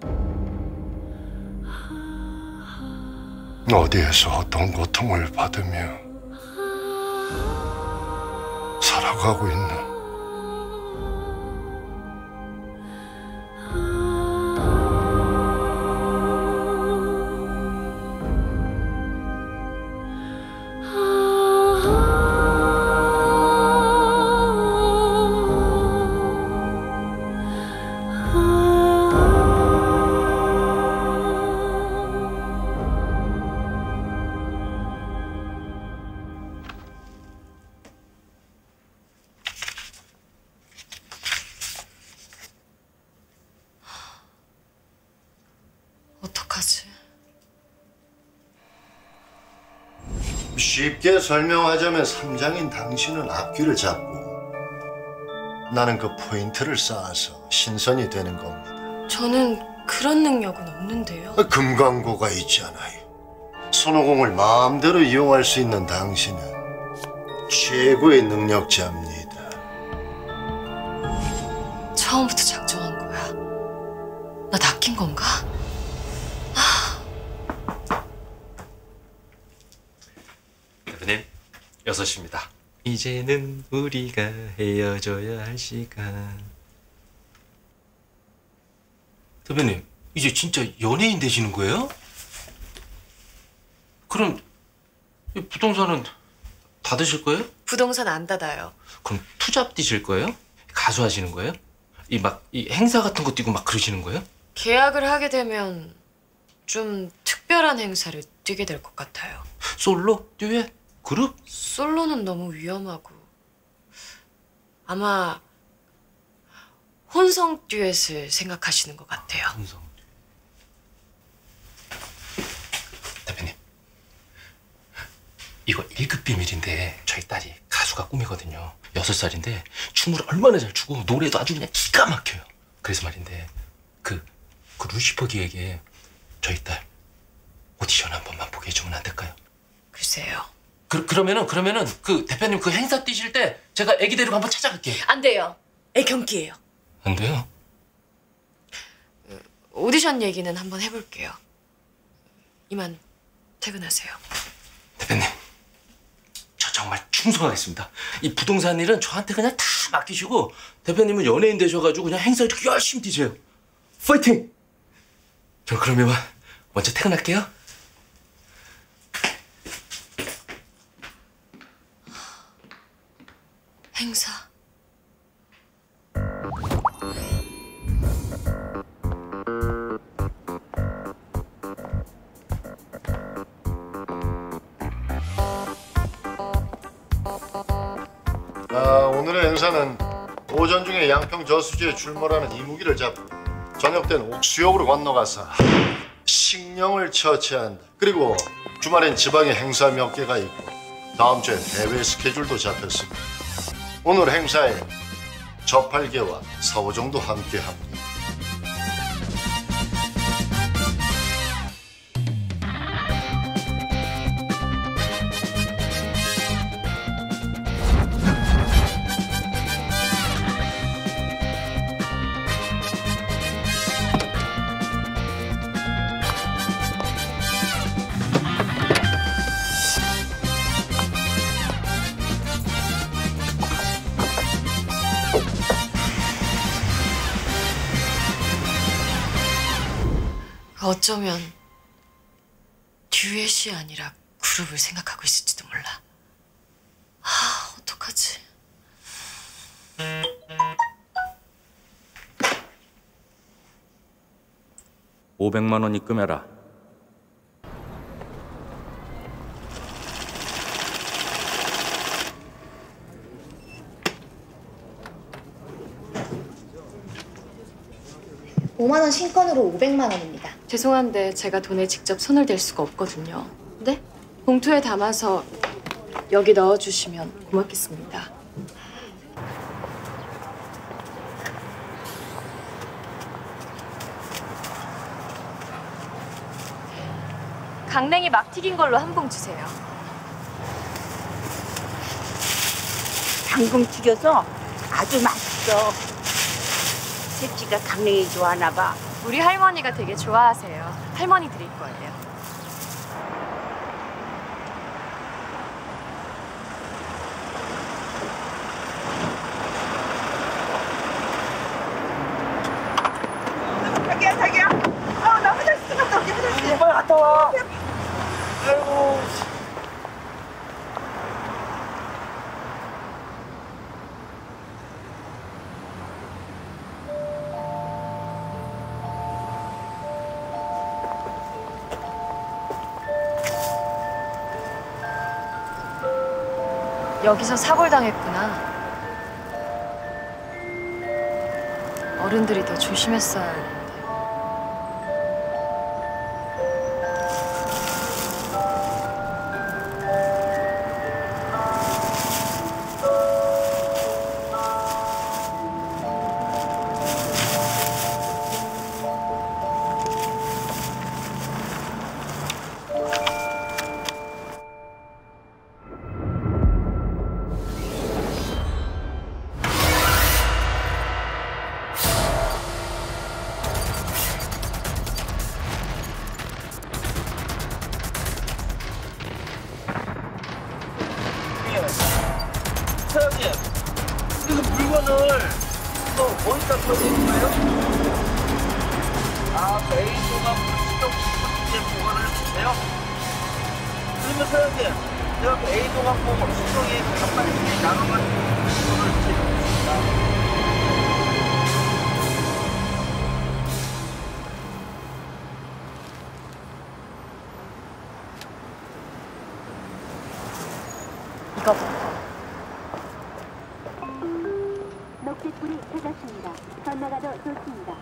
어디에서 어떤 고통을 받으며 살아가고 있나? 쉽게 설명하자면 삼장인 당신은 앞귀를 잡고 나는 그 포인트를 쌓아서 신선이 되는 겁니다. 저는 그런 능력은 없는데요. 금강고가 있잖아요. 손오공을 마음대로 이용할 수 있는 당신은 최고의 능력자입니다. 처음부터 작정한 거야. 나 낚인 건가? 대표님, 여섯 시입니다. 이제는 우리가 헤어져야 할 시간. 대표님, 이제 진짜 연예인 되시는 거예요? 그럼 이 부동산은 닫으실 거예요? 부동산 안 닫아요. 그럼 투잡 뛰실 거예요? 가수 하시는 거예요? 이 막 이 행사 같은 거 뛰고 막 그러시는 거예요? 계약을 하게 되면 좀 특별한 행사를 뛰게 될 것 같아요. 솔로? 듀엣? 그룹? 솔로는 너무 위험하고 아마 혼성 듀엣을 생각하시는 것 같아요. 혼성 대표님, 이거 일 급 비밀인데 저희 딸이 가수가 꿈이거든요. 여섯 살인데 춤을 얼마나 잘 추고 노래도 아주 그냥 기가 막혀요. 그래서 말인데 그, 그 루시퍼 기획에 저희 딸 오디션 한 번만 보게 해주면 안 될까요? 글쎄요. 그, 그러면은 그러면은 그 대표님 그 행사 뛰실 때 제가 애기 데리고 한번 찾아갈게요. 안 돼요. 애 경기예요. 안 돼요? 오디션 얘기는 한번 해볼게요. 이만 퇴근하세요. 대표님, 저 정말 충성하겠습니다. 이 부동산 일은 저한테 그냥 다 맡기시고 대표님은 연예인 되셔가지고 그냥 행사 이렇게 열심히 뛰세요. 파이팅! 저 그러면 먼저 퇴근할게요. 행사. 아, 오늘의 행사는 오전 중에 양평 저수지에 출몰하는 이무기를 잡고 저녁 때는 옥수역으로 건너가서 식령을 처치한다. 그리고 주말엔 지방에 행사 몇 개가 있고 다음 주엔 해외 스케줄도 잡혔습니다. 오늘 행사에 저팔계와 사오정도 함께합니다. 어쩌면 듀엣이 아니라 그룹을 생각하고 있을지도 몰라. 아, 어떡하지? 오백만 원 입금해라. 오만 원 신권으로 오백만 원입니다. 죄송한데 제가 돈에 직접 손을 댈 수가 없거든요. 네? 봉투에 담아서 여기 넣어주시면 고맙겠습니다. 강냉이 막 튀긴 걸로 한 봉 주세요. 방금 튀겨서 아주 맛있어. 새끼가 강냉이 좋아하나 봐. 우리 할머니가 되게 좋아하세요. 할머니 드릴 거예요. 자기야, 자기야. 어, 나 화장실 좀 갔다 올게, 화장실. 빨리 갔다 와. 아이고. 여기서 사골당했구나. 어른들이 더 조심했어야 했는데. 다음 A 동안 시동 이제 보관을 해주세요. 그러면 사장님, 제가 그 A 동안 보고 시동이 간만에 나눠가지고 이거를 제공했습니다. 이거부터. 녹색불이 켜졌습니다. 건너가도 좋습니다.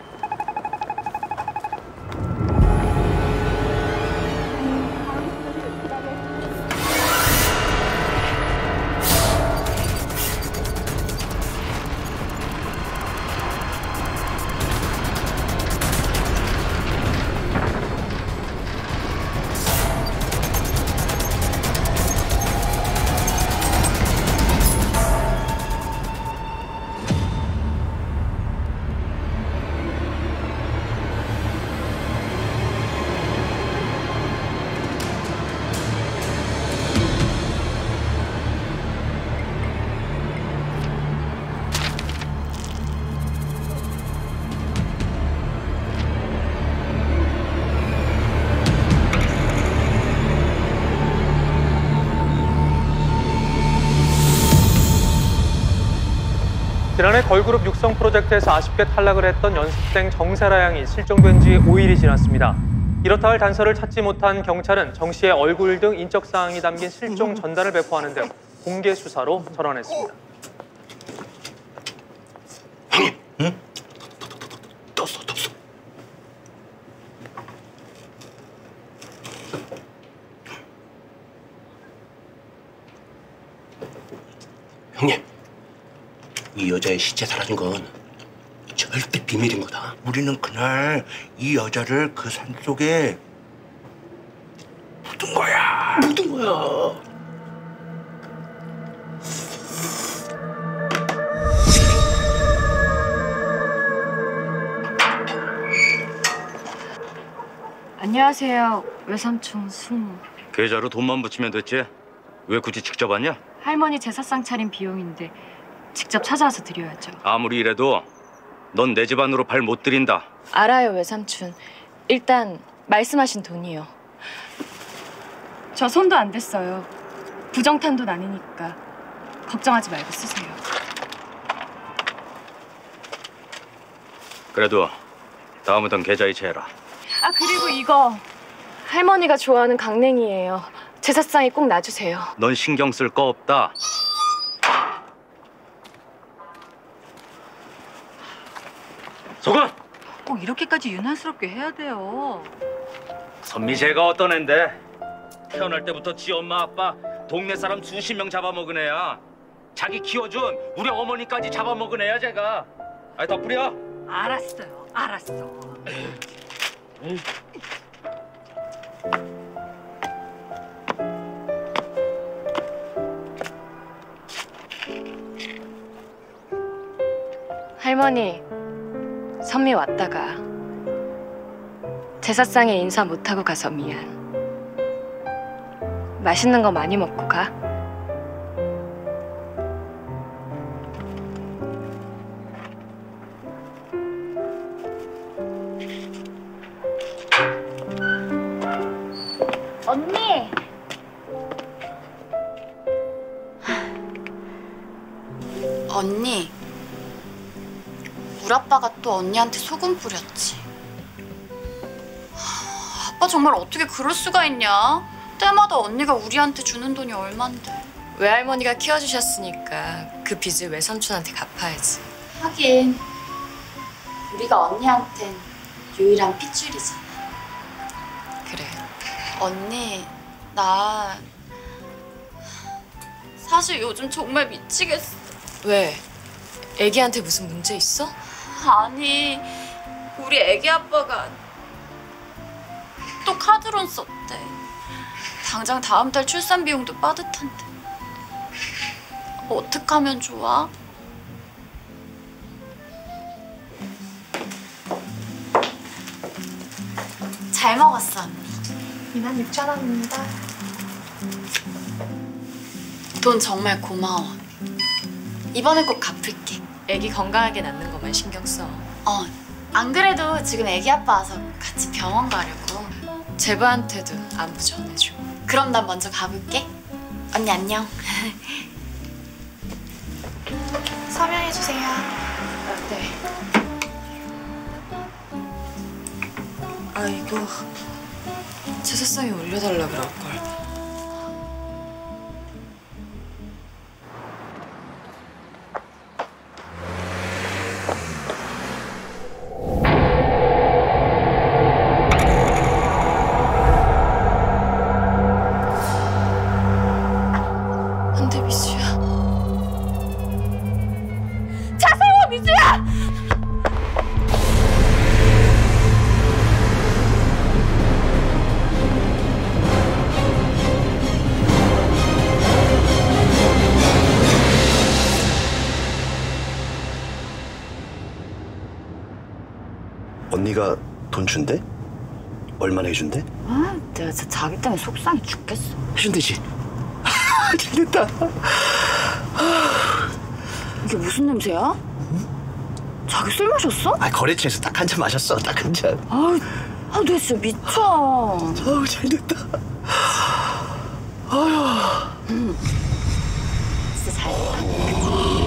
지난해 걸그룹 육성 프로젝트에서 아쉽게 탈락을 했던 연습생 정세라 양이 실종된 지 오 일이 지났습니다. 이렇다 할 단서를 찾지 못한 경찰은 정 씨의 얼굴 등 인적 사항이 담긴 실종 전단을 배포하는 등 공개 수사로 전환했습니다. 형님, 응? 떴어, 떴어. 형님. 이 여자의 시체 사라진 건 절대 비밀인 거다. 우리는 그날 이 여자를 그 산속에 묻은 거야. 묻은 거야. 안녕하세요. 외삼촌 숙모. 계좌로 돈만 붙이면 됐지? 왜 굳이 직접 왔냐? 할머니 제사상 차린 비용인데 직접 찾아와서 드려야죠. 아무리 이래도 넌 내 집안으로 발 못 들인다. 알아요, 외삼촌. 일단 말씀하신 돈이요. 저 손도 안 댔어요. 부정탄 돈 아니니까 걱정하지 말고 쓰세요. 그래도 다음부턴 계좌 이체해라. 아, 그리고 이거 할머니가 좋아하는 강냉이에요. 제사상에 꼭 놔주세요. 넌 신경 쓸 거 없다. 소금! 꼭 이렇게까지 유난스럽게 해야 돼요. 선미재가 어떤 앤데? 태어날 때부터 지 엄마 아빠 동네 사람 수십 명 잡아먹은 애야. 자기 키워준 우리 어머니까지 잡아먹은 애야 제가. 아이 덕분이야. 알았어요. 알았어. 할머니, 선미 왔다가 제사상에 인사 못하고 가서 미안. 맛있는 거 많이 먹고 가. 언니! 언니, 우리 아빠가 또 언니한테 소금 뿌렸지. 아빠 정말 어떻게 그럴 수가 있냐? 때마다 언니가 우리한테 주는 돈이 얼만데. 외할머니가 키워주셨으니까 그 빚을 외삼촌한테 갚아야지. 하긴 우리가 언니한텐 유일한 핏줄이잖아. 그래. 언니, 나 사실 요즘 정말 미치겠어. 왜? 애기한테 무슨 문제 있어? 아니, 우리 애기 아빠가 또 카드론 썼대. 당장 다음 달 출산 비용도 빠듯한데. 어떡하면 좋아? 잘 먹었어, 언니. 이만 육천 원입니다. 돈 정말 고마워. 이번엔 꼭 갚을게. 애기 건강하게 낳는 것만 신경 써. 어, 안 그래도 지금 애기 아빠 와서 같이 병원 가려고. 제부한테도 안부 전해주고. 그럼 난 먼저 가볼게. 언니 안녕. 서명해주세요. 네. 아 이거 제사상에 올려달라 그럴걸. 안돼 미수야. 차 세워 미수야. 언니가 돈 준대? 얼마나 해준대? 아, 내가 진짜 자기 때문에 속상해 죽겠어. 해준대지? 잘됐다. 이게 무슨 냄새야? 자기 술 마셨어? 아, 거래처에서 딱 한 잔 마셨어. 딱 한 잔. 아, 아, 너 진짜 미쳐. 아우, 잘됐다. 아휴. 음. 진짜 잘됐다.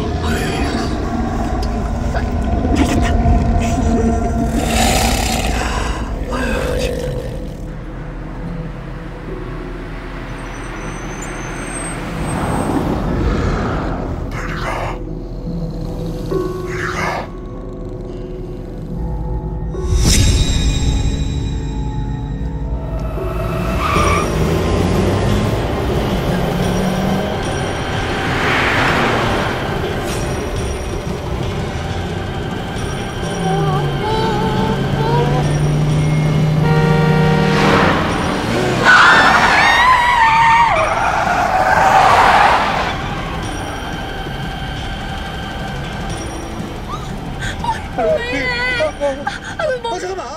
어, 잠깐만.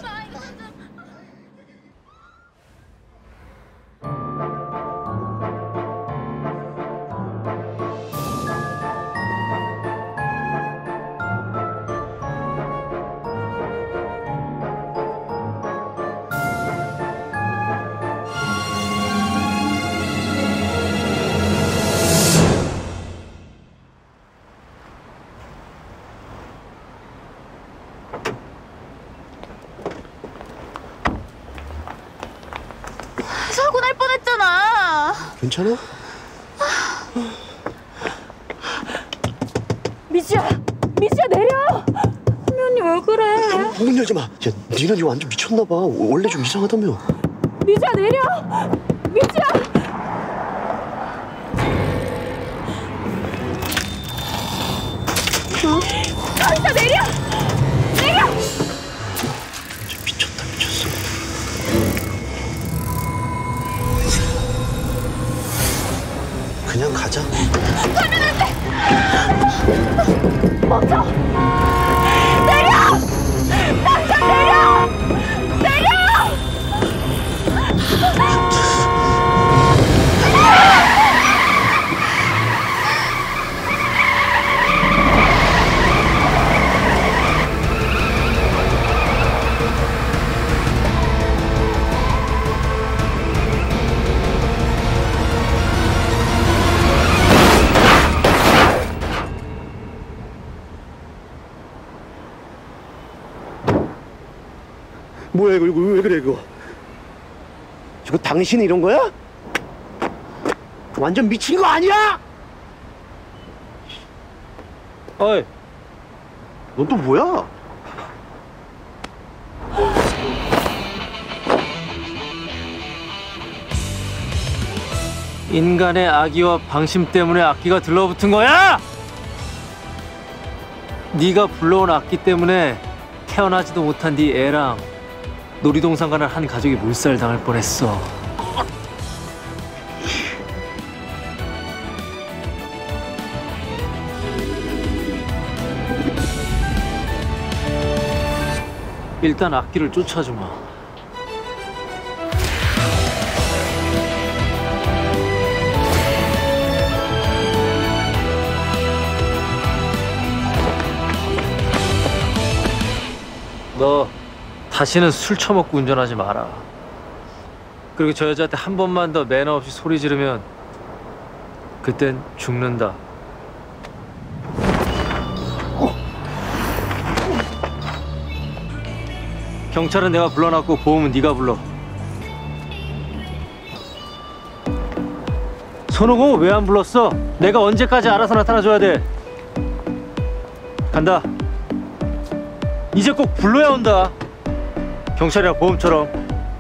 사고 날 뻔했잖아. 괜찮아? 미지야, 미지야 내려. 언니 언니 왜 그래? 문 열지 마. 야, 니는 이거 완전 미쳤나 봐. 원래 좀 이상하다며. 미지야 내려. 미지야. 미지야 내려. 내려. 미쳤다 미쳤어. 그냥 가자. 가면 안 돼. 멈춰. 내려. 당장 내려. 내려. 뭐야 이거 이거 왜 그래 이거? 이거 당신이 이런 거야? 완전 미친 거 아니야? 어이, 넌 또 뭐야? 인간의 악의와 방심 때문에 악기가 들러붙은 거야? 네가 불러온 악기 때문에 태어나지도 못한 네 애랑 놀이동산 가는 한 가족이 몰살당할 뻔했어. 일단 악기를 쫓아주마. 너 다시는 술 처먹고 운전하지 마라. 그리고 저 여자한테 한 번만 더 매너 없이 소리 지르면 그땐 죽는다. 경찰은 내가 불러놨고 보험은 네가 불러. 손오공은 왜 안 불렀어? 내가 언제까지 알아서 나타나줘야 돼? 간다. 이제 꼭 불러야 온다. 경찰이랑 보험처럼.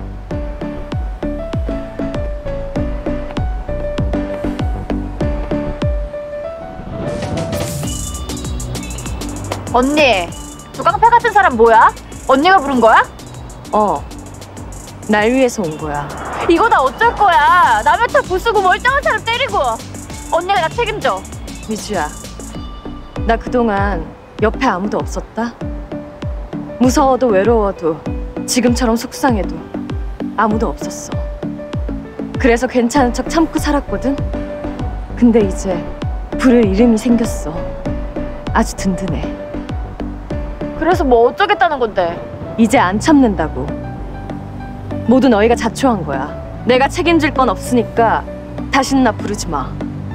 언니, 저 깡패 같은 사람 뭐야? 언니가 부른 거야? 어, 날 위해서 온 거야. 이거 다 어쩔 거야? 남의 차 부수고 멀쩡한 사람 때리고. 언니가 나 책임져. 미주야, 나 그동안 옆에 아무도 없었다. 무서워도 외로워도 지금처럼 속상해도 아무도 없었어. 그래서 괜찮은 척 참고 살았거든. 근데 이제 부를 이름이 생겼어. 아주 든든해. 그래서 뭐 어쩌겠다는 건데? 이제 안 참는다고. 모두 너희가 자초한 거야. 내가 책임질 건 없으니까 다신 나 부르지 마.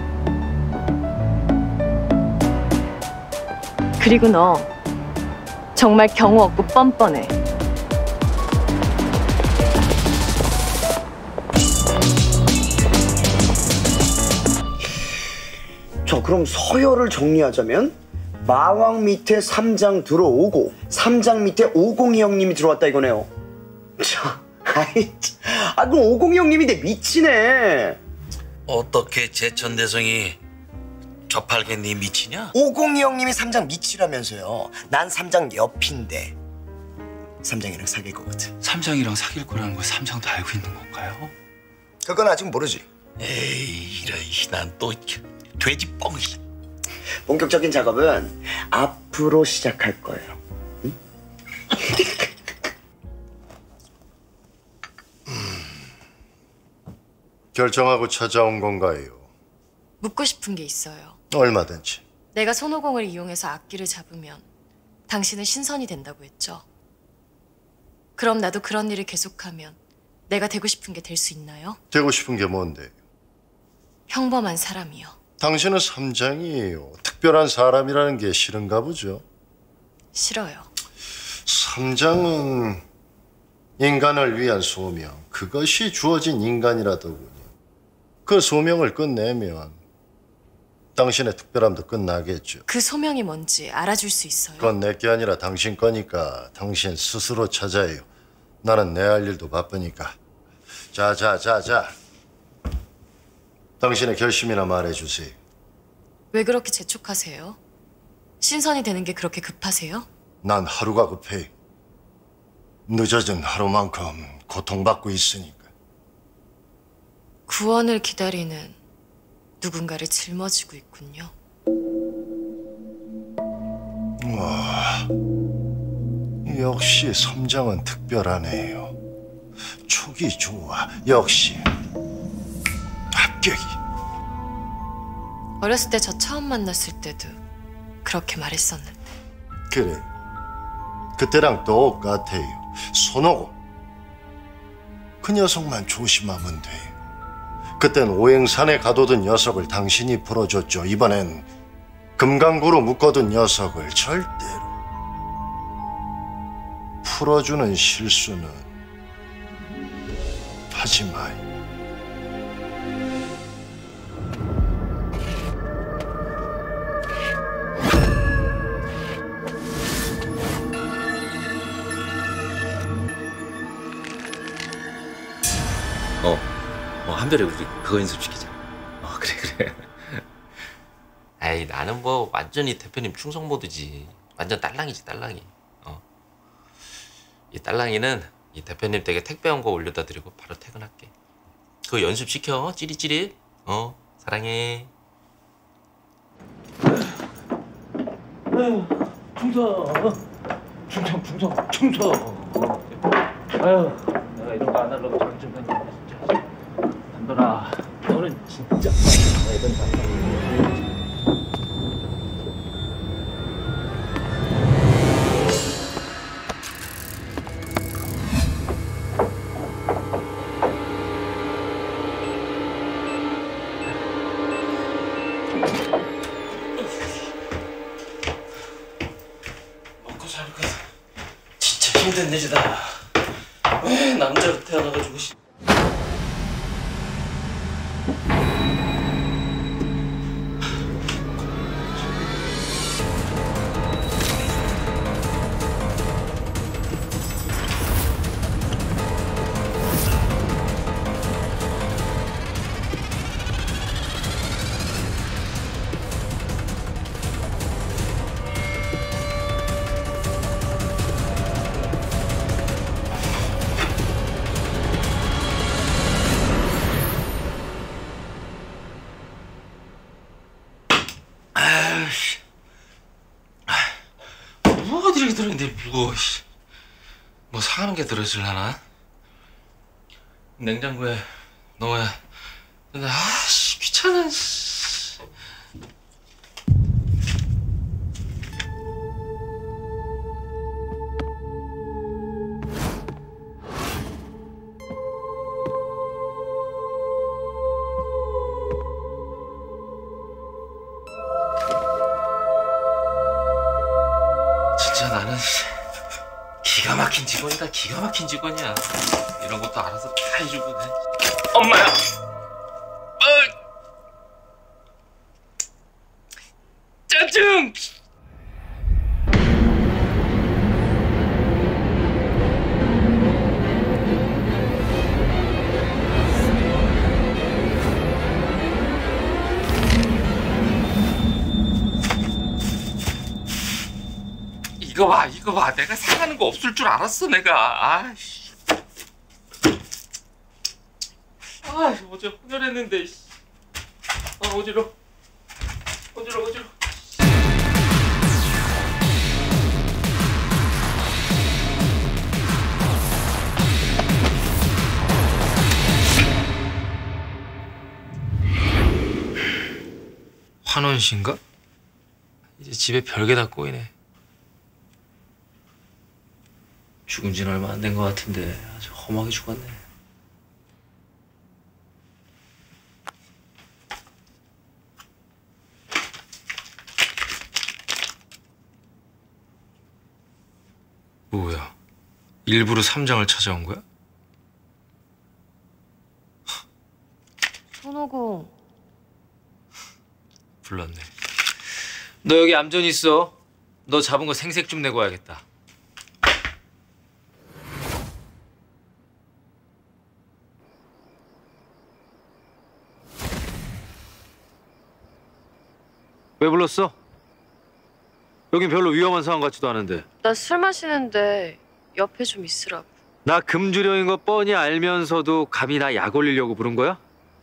그리고 너 정말 경우 없고 뻔뻔해. 저 그럼 서열을 정리하자면 마왕 밑에 삼장 들어오고 삼장 밑에 오공이 형님이 들어왔다 이거네요. 자, 아이, 아 그럼 오공이 형님이 내 미치네. 어떻게 제천대성이 저팔계 네 미치냐? 오공이 형님이 삼장 미치라면서요. 난 삼장 옆인데 삼장이랑 사귈 거거든. 삼장이랑 사귈 거라는 걸 삼장도 알고 있는 건가요? 그건 아직 모르지. 에이 이런 난 또 돼지 뻥. 본격적인 작업은 앞으로 시작할 거예요. 응? 결정하고 찾아온 건가요? 묻고 싶은 게 있어요. 얼마든지. 내가 손오공을 이용해서 악기를 잡으면 당신은 신선이 된다고 했죠. 그럼 나도 그런 일을 계속하면 내가 되고 싶은 게 될 수 있나요? 되고 싶은 게 뭔데? 평범한 사람이요. 당신은 삼장이에요. 특별한 사람이라는 게 싫은가 보죠? 싫어요. 삼장은 인간을 위한 소명, 그것이 주어진 인간이라더군요. 그 소명을 끝내면 당신의 특별함도 끝나겠죠. 그 소명이 뭔지 알아줄 수 있어요? 그건 내게 아니라 당신 거니까 당신 스스로 찾아요. 나는 내 할 일도 바쁘니까. 자, 자, 자, 자. 당신의 결심이나 말해주세요. 왜 그렇게 재촉하세요? 신선이 되는 게 그렇게 급하세요? 난 하루가 급해. 늦어진 하루만큼 고통받고 있으니까. 구원을 기다리는 누군가를 짊어지고 있군요. 와, 역시 섬장은 특별하네요. 촉이 좋아. 역시 합격이. 어렸을 때 저 처음 만났을 때도 그렇게 말했었는데. 그래, 그때랑 똑같아요. 손오공. 그 녀석만 조심하면 돼. 그땐 오행산에 가둬둔 녀석을 당신이 풀어줬죠. 이번엔 금강구로 묶어둔 녀석을 절대로 풀어주는 실수는 하지 마요. 어, 어 한별이 우리 그거 연습시키자. 어 그래 그래. 에이 나는 뭐 완전히 대표님 충성 모드지. 완전 딸랑이지 딸랑이. 어. 이 딸랑이는 이 대표님 댁에 택배 온 거 올려다 드리고 바로 퇴근할게. 그거 연습시켜. 찌릿찌릿. 어 사랑해. 아유, 충성. 충성, 충성, 충성. 아유, 내가 이런 거 안 하려고 장좀 했는데 진짜. 담돌아, 너는 진짜. 이건 담돌아. 되지 나. 왜 남자로 태어나가지고. 씨. 뭐가 이렇게 들어있는데 무거워. 뭐 상하는 게 들어있을라나? 냉장고에 넣어야. 근데 아씨 귀찮아. 씨. 진짜 나는 기가 막힌 직원이다. 기가 막힌 직원이야. 이런 것도 알아서 다 해주고. 내. 엄마야. 어. 짜증. 이거 봐, 이거 봐. 내가 상하는 거 없을 줄 알았어, 내가. 아이씨. 아, 어제 혼혈했는데. 아, 어지러. 어지러, 어지러. 환원 씨인가? 이제 집에 별게 다 꼬이네. 죽은 지는 얼마 안 된 것 같은데 아주 험하게 죽었네. 뭐야? 일부러 삼장을 찾아온 거야? 손오공. 불렀네. 너 여기 얌전 있어. 너 잡은 거 생색 좀 내고 와야겠다. 왜 불렀어? 여긴 별로 위험한 상황 같지도 않은데. 나 술 마시는데 옆에 좀 있으라고. 나 금주령인 거 뻔히 알면서도 감히 나 약 올리려고 부른 거야?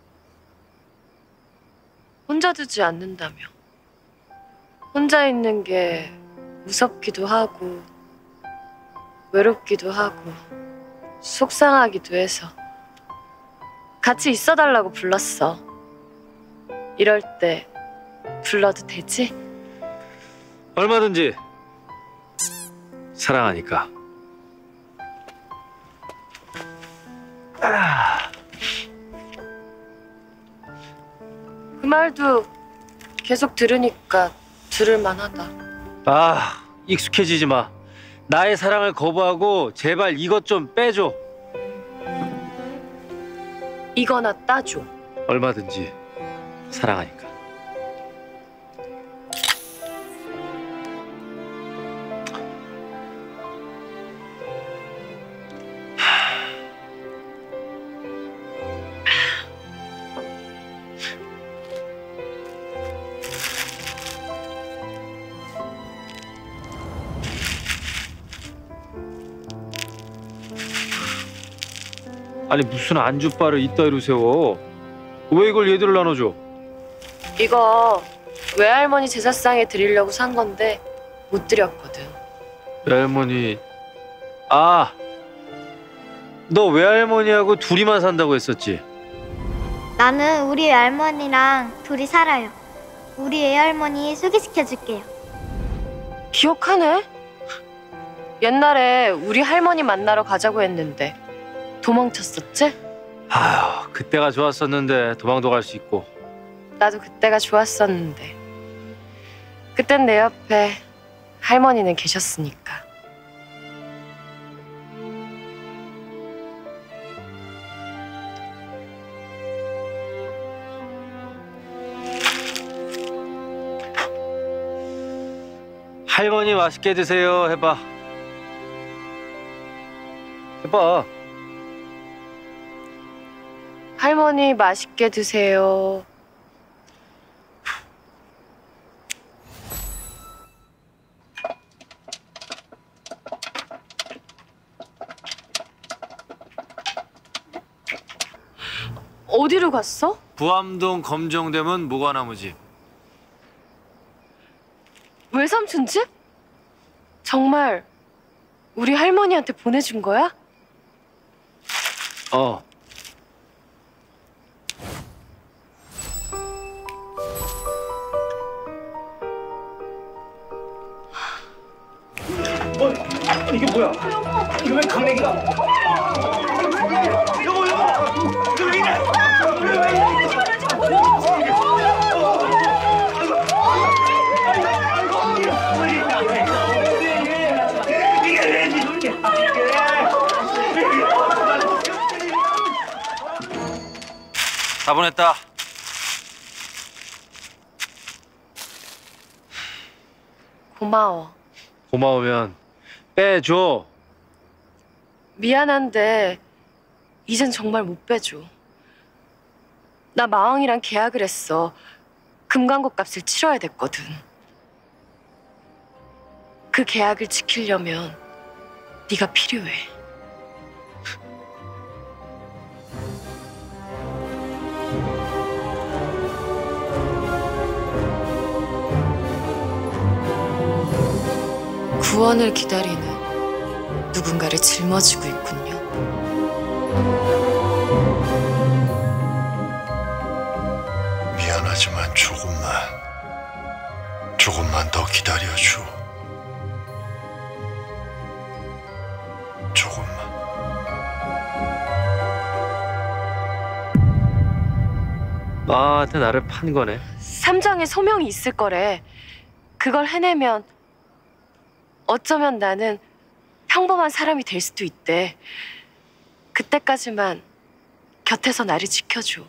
혼자 두지 않는다며. 혼자 있는 게 무섭기도 하고 외롭기도 하고 속상하기도 해서 같이 있어달라고 불렀어. 이럴 때 불러도 되지? 얼마든지. 사랑하니까. 아. 그 말도 계속 들으니까 들을만하다. 아, 익숙해지지 마. 나의 사랑을 거부하고 제발 이것 좀 빼줘. 이거나 따줘. 얼마든지. 사랑하니까. 아니 무슨 안주바를 이따위로 세워. 왜 이걸 얘들을 나눠줘? 이거 외할머니 제사상에 드리려고 산 건데 못 드렸거든. 외할머니. 아, 너 외할머니하고 둘이만 산다고 했었지? 나는 우리 할머니랑 둘이 살아요. 우리 애할머니 소개시켜줄게요. 기억하네? 옛날에 우리 할머니 만나러 가자고 했는데 도망쳤었지? 아휴, 그때가 좋았었는데 도망도 갈 수 있고. 나도 그때가 좋았었는데 그땐 내 옆에 할머니는 계셨으니까. 할머니 맛있게 드세요 해봐. 해봐. 할머니 맛있게 드세요. 어디로 갔어? 부암동 검정대문 무과나무 집. 외삼촌 집? 정말 우리 할머니한테 보내준 거야? 어. 어, 이게 뭐야? 이거 왜 강냉이가? 여보, 여보, 이거 왜 이래? 왜, 왜 이래? 다 보냈다. 고마워. 고마우면 빼줘. 미안한데 이젠 정말 못 빼줘. 나 마왕이랑 계약을 했어. 금광고 값을 치러야 됐거든. 그 계약을 지키려면 네가 필요해. 구원을 기다리는 누군가를 짊어지고 있군요. 미안하지만 조금만, 조금만 더 기다려줘. 조금만. 나한테 나를 판 거네. 삼장에 소명이 있을 거래. 그걸 해내면 어쩌면 나는 평범한 사람이 될 수도 있대. 그때까지만 곁에서 나를 지켜줘.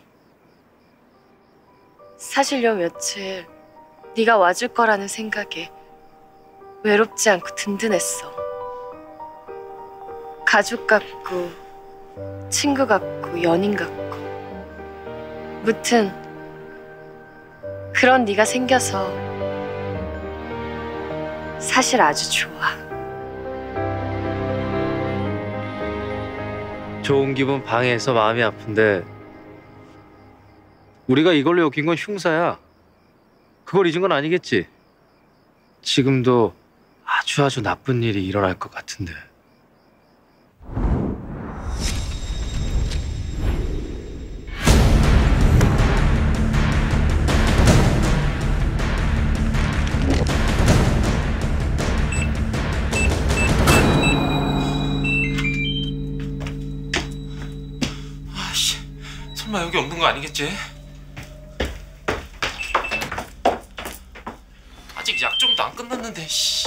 사실 요 며칠 네가 와줄 거라는 생각에 외롭지 않고 든든했어. 가족 같고 친구 같고 연인 같고 무튼 그런 네가 생겨서 사실 아주 좋아. 좋은 기분 방해해서 마음이 아픈데 우리가 이걸로 엮인 건 흉사야. 그걸 잊은 건 아니겠지? 지금도 아주 아주 나쁜 일이 일어날 것 같은데. 아씨, 설마 여기 없는 거 아니겠지? 아직 약정도 안 끝났는데, 씨.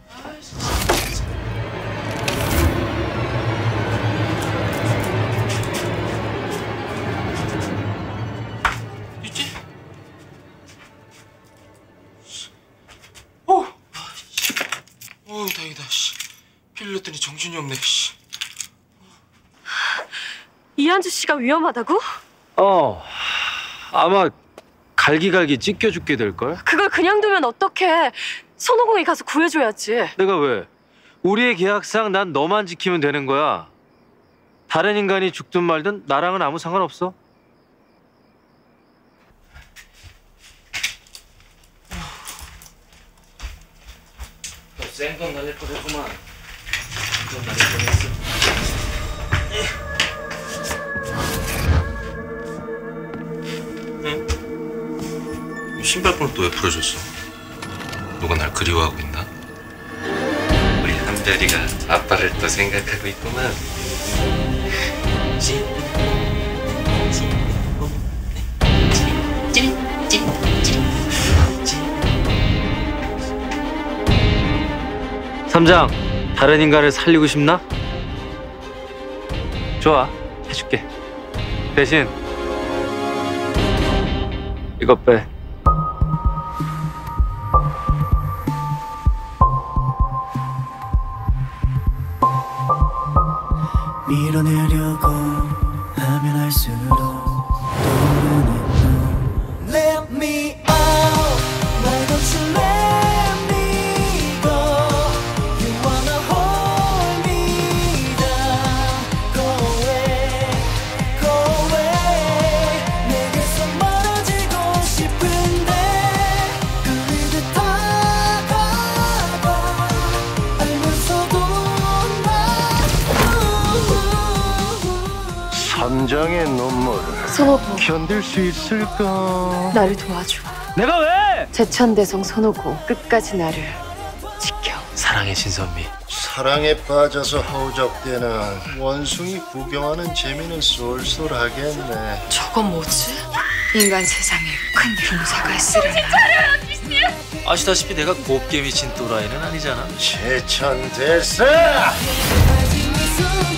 있지? 어, 어, 다행이다. 씨, 피 흘렸더니 정신이 없네. 씨. 이한주 씨가 위험하다고? 어, 아마 갈기갈기 찢겨 죽게 될걸? 그걸 그냥 두면 어떡해. 손오공이 가서 구해줘야지. 내가 왜? 우리의 계약상 난 너만 지키면 되는 거야. 다른 인간이 죽든 말든 나랑은 아무 상관없어. 센 건 날릴 뻔했구만. 건 날릴 뻔했어. 신발끈을 또 왜 풀어줬어? 누가 날 그리워하고 있나? 우리 한별이가 아빠를 또 생각하고 있구만. 찐, 찐, 찐, 찐, 찐, 찐. 삼장, 다른 인간을 살리고 싶나? 좋아, 해줄게. 대신 이것 빼. 밀어내려고 하면 할수록 떠오르는 너 Let me out Why don't you let me go You wanna hold me down Go away Go away 내게서 멀어지고 싶은데 끌리듯 다가가 알면서도 삼장의 눈물 선호고 견딜 수 있을까? 나를 도와줘. 내가 왜? 제천대성 선호고 끝까지 나를 지켜. 사랑의 신선미. 사랑에 빠져서 허우적대는 원숭이 구경하는 재미는 쏠쏠하겠네. 저건 뭐지? 인간 세상에 큰 흉사가 있으려나. 아시다시피 내가 곱게 미친 또라이는 아니잖아. 제천대성! 가진 미소